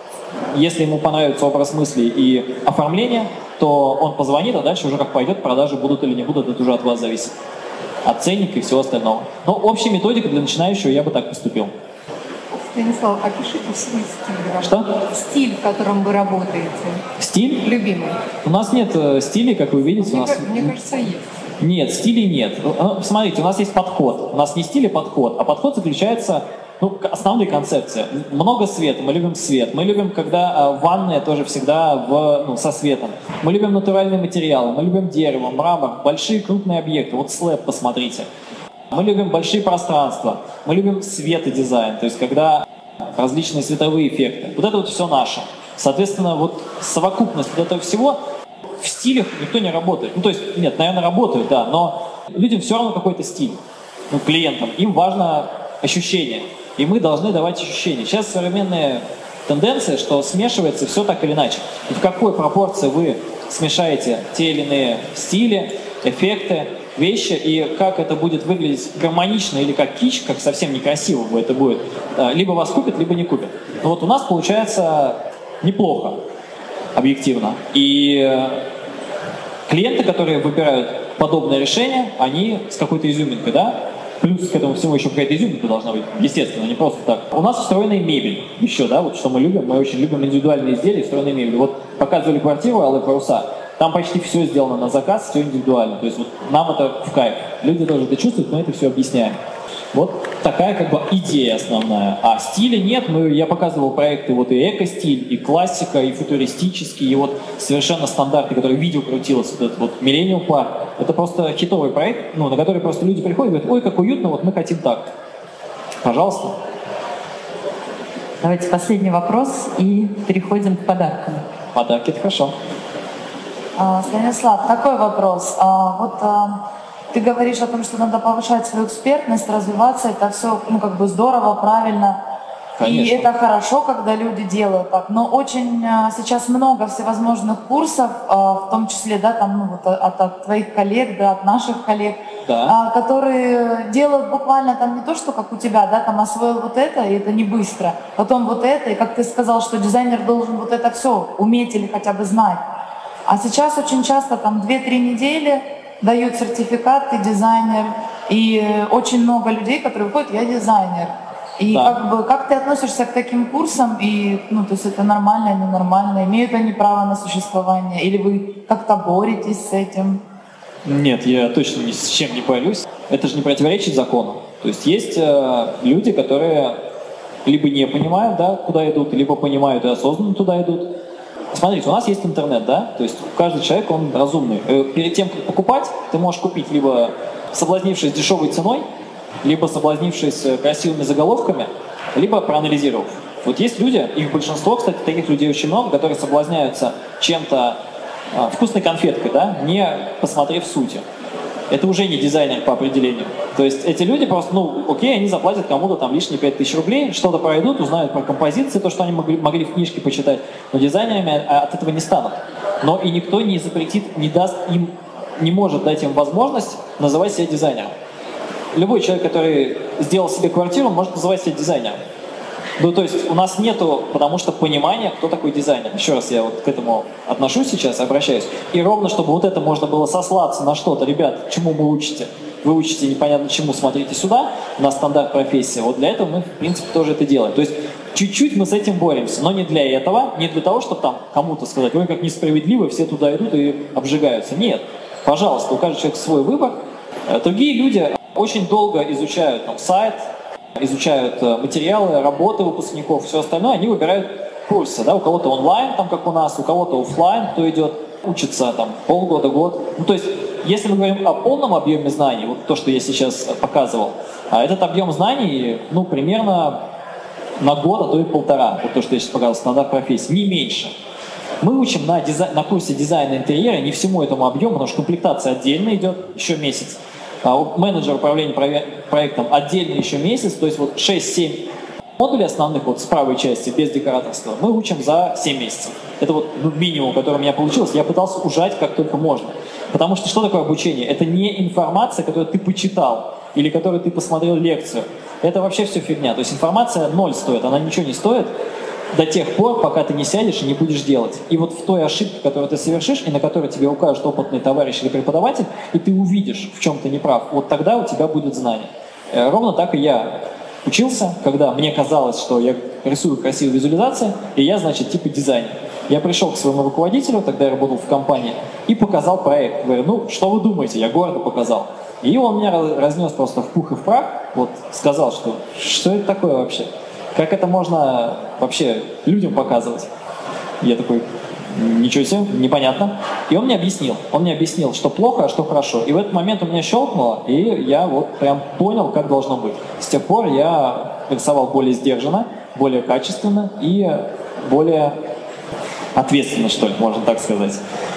S2: если ему понравится образ мыслей и оформление, то он позвонит, а дальше уже как пойдет, продажи будут или не будут, это уже от вас зависит. От ценника и всего остального. Но общая методика для начинающего я бы так поступил.
S3: Станислав, опишите свой стиль.
S2: Что?
S3: Стиль, в котором вы работаете.
S2: Стиль?
S3: Любимый.
S2: У нас нет э, стилей, как вы видите.
S3: Мне,
S2: у нас...
S3: мне кажется, есть.
S2: Нет, стилей нет. Ну, смотрите, у нас есть подход. У нас не стиль, а подход. А подход заключается, ну, основная концепция. Много света, мы любим свет. Мы любим, когда э, ванная тоже всегда в, ну, со светом. Мы любим натуральные материалы, мы любим дерево, мрамор, большие крупные объекты. Вот слэб посмотрите. Мы любим большие пространства, мы любим светодизайн, то есть когда различные световые эффекты. Вот это вот все наше. Соответственно, вот совокупность вот этого всего в стилях никто не работает. Ну, то есть, нет, наверное, работают, да, но людям все равно какой-то стиль. Ну, клиентам. Им важно ощущение. И мы должны давать ощущения. Сейчас современная тенденция, что смешивается все так или иначе. И в какой пропорции вы смешаете те или иные стили, эффекты, вещи, и как это будет выглядеть гармонично или как кич, как совсем некрасиво это будет. Либо вас купят, либо не купят. Но вот у нас получается неплохо, объективно. И клиенты, которые выбирают подобное решение, они с какой-то изюминкой, да? Плюс к этому всему еще какая-то изюминка должна быть, естественно, не просто так. У нас встроенная мебель еще, да, вот что мы любим, мы очень любим индивидуальные изделия, встроенная мебель. Вот показывали квартиру Алые паруса. Там почти все сделано на заказ, все индивидуально. То есть вот нам это в кайф. Люди тоже это чувствуют, мы это все объясняем. Вот такая как бы идея основная. А стиля нет. Мы, я показывал проекты вот и эко-стиль, и классика, и футуристический, и вот совершенно стандарты, которые видео крутилось, вот этот вот Millennium Park. Это просто хитовый проект, ну, на который просто люди приходят и говорят: ой, как уютно, вот мы хотим так. Пожалуйста.
S1: Давайте последний вопрос и переходим к подаркам.
S2: Подарки — это хорошо.
S5: Станислав, такой вопрос. Вот ты говоришь о том, что надо повышать свою экспертность, развиваться. Это все, ну, как бы здорово, правильно. Конечно. И это хорошо, когда люди делают так. Но очень сейчас много всевозможных курсов, в том числе, да, там, ну, вот от, от твоих коллег, да, от наших коллег, да, которые делают буквально там не то, что как у тебя, да, там освоил вот это, и это не быстро. Потом вот это, и как ты сказал, что дизайнер должен вот это все уметь или хотя бы знать. А сейчас очень часто там две-три недели дают сертификат, ты дизайнер, и очень много людей, которые выходят: я дизайнер. И да. как бы как ты относишься к таким курсам, и, ну, то есть это нормально, ненормально, имеют они право на существование, или вы как-то боретесь с этим?
S2: Нет, я точно ни с чем не борюсь. Это же не противоречит закону. То есть есть э, люди, которые либо не понимают, да, куда идут, либо понимают и осознанно туда идут. Смотрите, у нас есть интернет, да, то есть каждый человек, он разумный. Перед тем, как покупать, ты можешь купить либо соблазнившись дешевой ценой, либо соблазнившись красивыми заголовками, либо проанализировав. Вот есть люди, их большинство, кстати, таких людей очень много, которые соблазняются чем-то, э, вкусной конфеткой, да, не посмотрев сути. Это уже не дизайнер по определению. То есть эти люди просто, ну, окей, они заплатят кому-то там лишние пять тысяч рублей, что-то пройдут, узнают про композиции, то, что они могли, могли в книжке почитать, но дизайнерами от этого не станут. Но и никто не запретит, не даст им, не может дать им возможность называть себя дизайнером. Любой человек, который сделал себе квартиру, может называть себя дизайнером. Ну, то есть у нас нету, потому что понимания, кто такой дизайнер. Еще раз я вот к этому отношусь сейчас, обращаюсь. И ровно, чтобы вот это можно было сослаться на что-то. Ребят, чему вы учите? Вы учите непонятно чему, смотрите сюда, на стандарт профессии. Вот для этого мы, в принципе, тоже это делаем. То есть чуть-чуть мы с этим боремся, но не для этого, не для того, чтобы там кому-то сказать: ой, как несправедливо, все туда идут и обжигаются. Нет. Пожалуйста, у каждого человека свой выбор. Другие люди очень долго изучают там сайт, изучают материалы, работы выпускников, все остальное, они выбирают курсы. Да? У кого-то онлайн, там, как у нас, у кого-то офлайн, кто идет учится там, полгода, год. Ну, то есть, если мы говорим о полном объеме знаний, вот то, что я сейчас показывал, этот объем знаний, ну, примерно на год, а то и полтора, вот то, что я сейчас показал, стандарт профессии, не меньше. Мы учим на, дизай... на курсе дизайна интерьера не всему этому объему, потому что комплектация отдельно идет еще месяц. А у менеджера управления проектом отдельно еще месяц, то есть вот шесть-семь модулей основных вот с правой части, без декораторства, мы учим за семь месяцев. Это вот ну, минимум, который у меня получилось. Я пытался ужать как только можно. Потому что что такое обучение? Это не информация, которую ты почитал или которую ты посмотрел лекцию. Это вообще все фигня. То есть информация ноль стоит, она ничего не стоит до тех пор, пока ты не сядешь и не будешь делать. И вот в той ошибке, которую ты совершишь, и на которой тебе укажет опытный товарищ или преподаватель, и ты увидишь, в чем ты не прав, вот тогда у тебя будет знание. Ровно так и я учился, когда мне казалось, что я рисую красивые визуализации, и я, значит, типа дизайнер. Я пришел к своему руководителю, тогда я работал в компании, и показал проект. Говорю, ну, что вы думаете? Я гордо показал. И он меня разнес просто в пух и в прах, вот сказал, что что это такое вообще? Как это можно вообще людям показывать? Я такой, ничего себе, непонятно. И он мне объяснил. Он мне объяснил, что плохо, а что хорошо. И в этот момент у меня щелкнуло, и я вот прям понял, как должно быть. С тех пор я рисовал более сдержанно, более качественно и более ответственно, что ли, можно так сказать.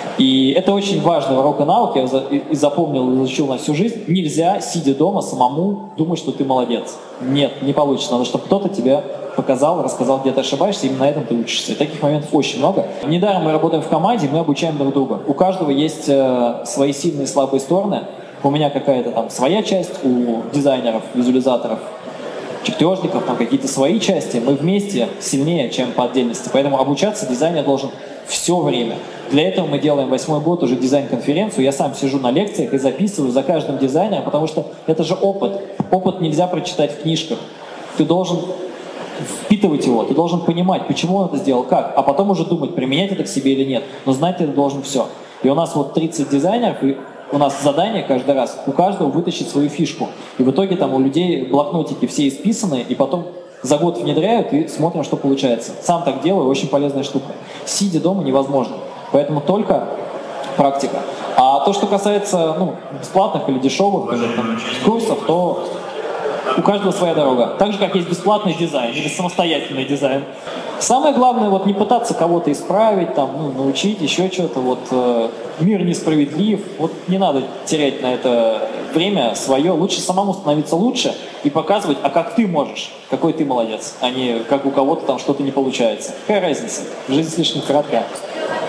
S2: И это очень важный урок и навык, я и запомнил, и изучил на всю жизнь. Нельзя, сидя дома, самому думать, что ты молодец. Нет, не получится. Надо, чтобы кто-то тебе показал, рассказал, где ты ошибаешься, именно на этом ты учишься. И таких моментов очень много. Недаром мы работаем в команде, мы обучаем друг друга. У каждого есть э, свои сильные и слабые стороны. У меня какая-то там своя часть, у дизайнеров, визуализаторов, чертежников, там какие-то свои части. Мы вместе сильнее, чем по отдельности. Поэтому обучаться дизайнер должен все время. Для этого мы делаем восьмой год уже дизайн-конференцию. Я сам сижу на лекциях и записываю за каждым дизайнером, потому что это же опыт. Опыт нельзя прочитать в книжках. Ты должен впитывать его, ты должен понимать, почему он это сделал, как, а потом уже думать, применять это к себе или нет. Но знать ты должен все. И у нас вот тридцать дизайнеров, и у нас задание каждый раз, у каждого вытащить свою фишку. И в итоге там у людей блокнотики все исписаны, и потом за год внедряют и смотрим, что получается. Сам так делаю, очень полезная штука. Сидя дома невозможно. Поэтому только практика. А то, что касается ну, бесплатных или дешевых там, курсов, то у каждого своя дорога. Так же, как есть бесплатный дизайн или самостоятельный дизайн. Самое главное, вот не пытаться кого-то исправить, там, ну, научить, еще что-то. Вот, э, мир несправедлив. Вот не надо терять на это время свое. Лучше самому становиться лучше и показывать, а как ты можешь, какой ты молодец, а не как у кого-то там что-то не получается. Какая разница? Жизнь слишком короткая.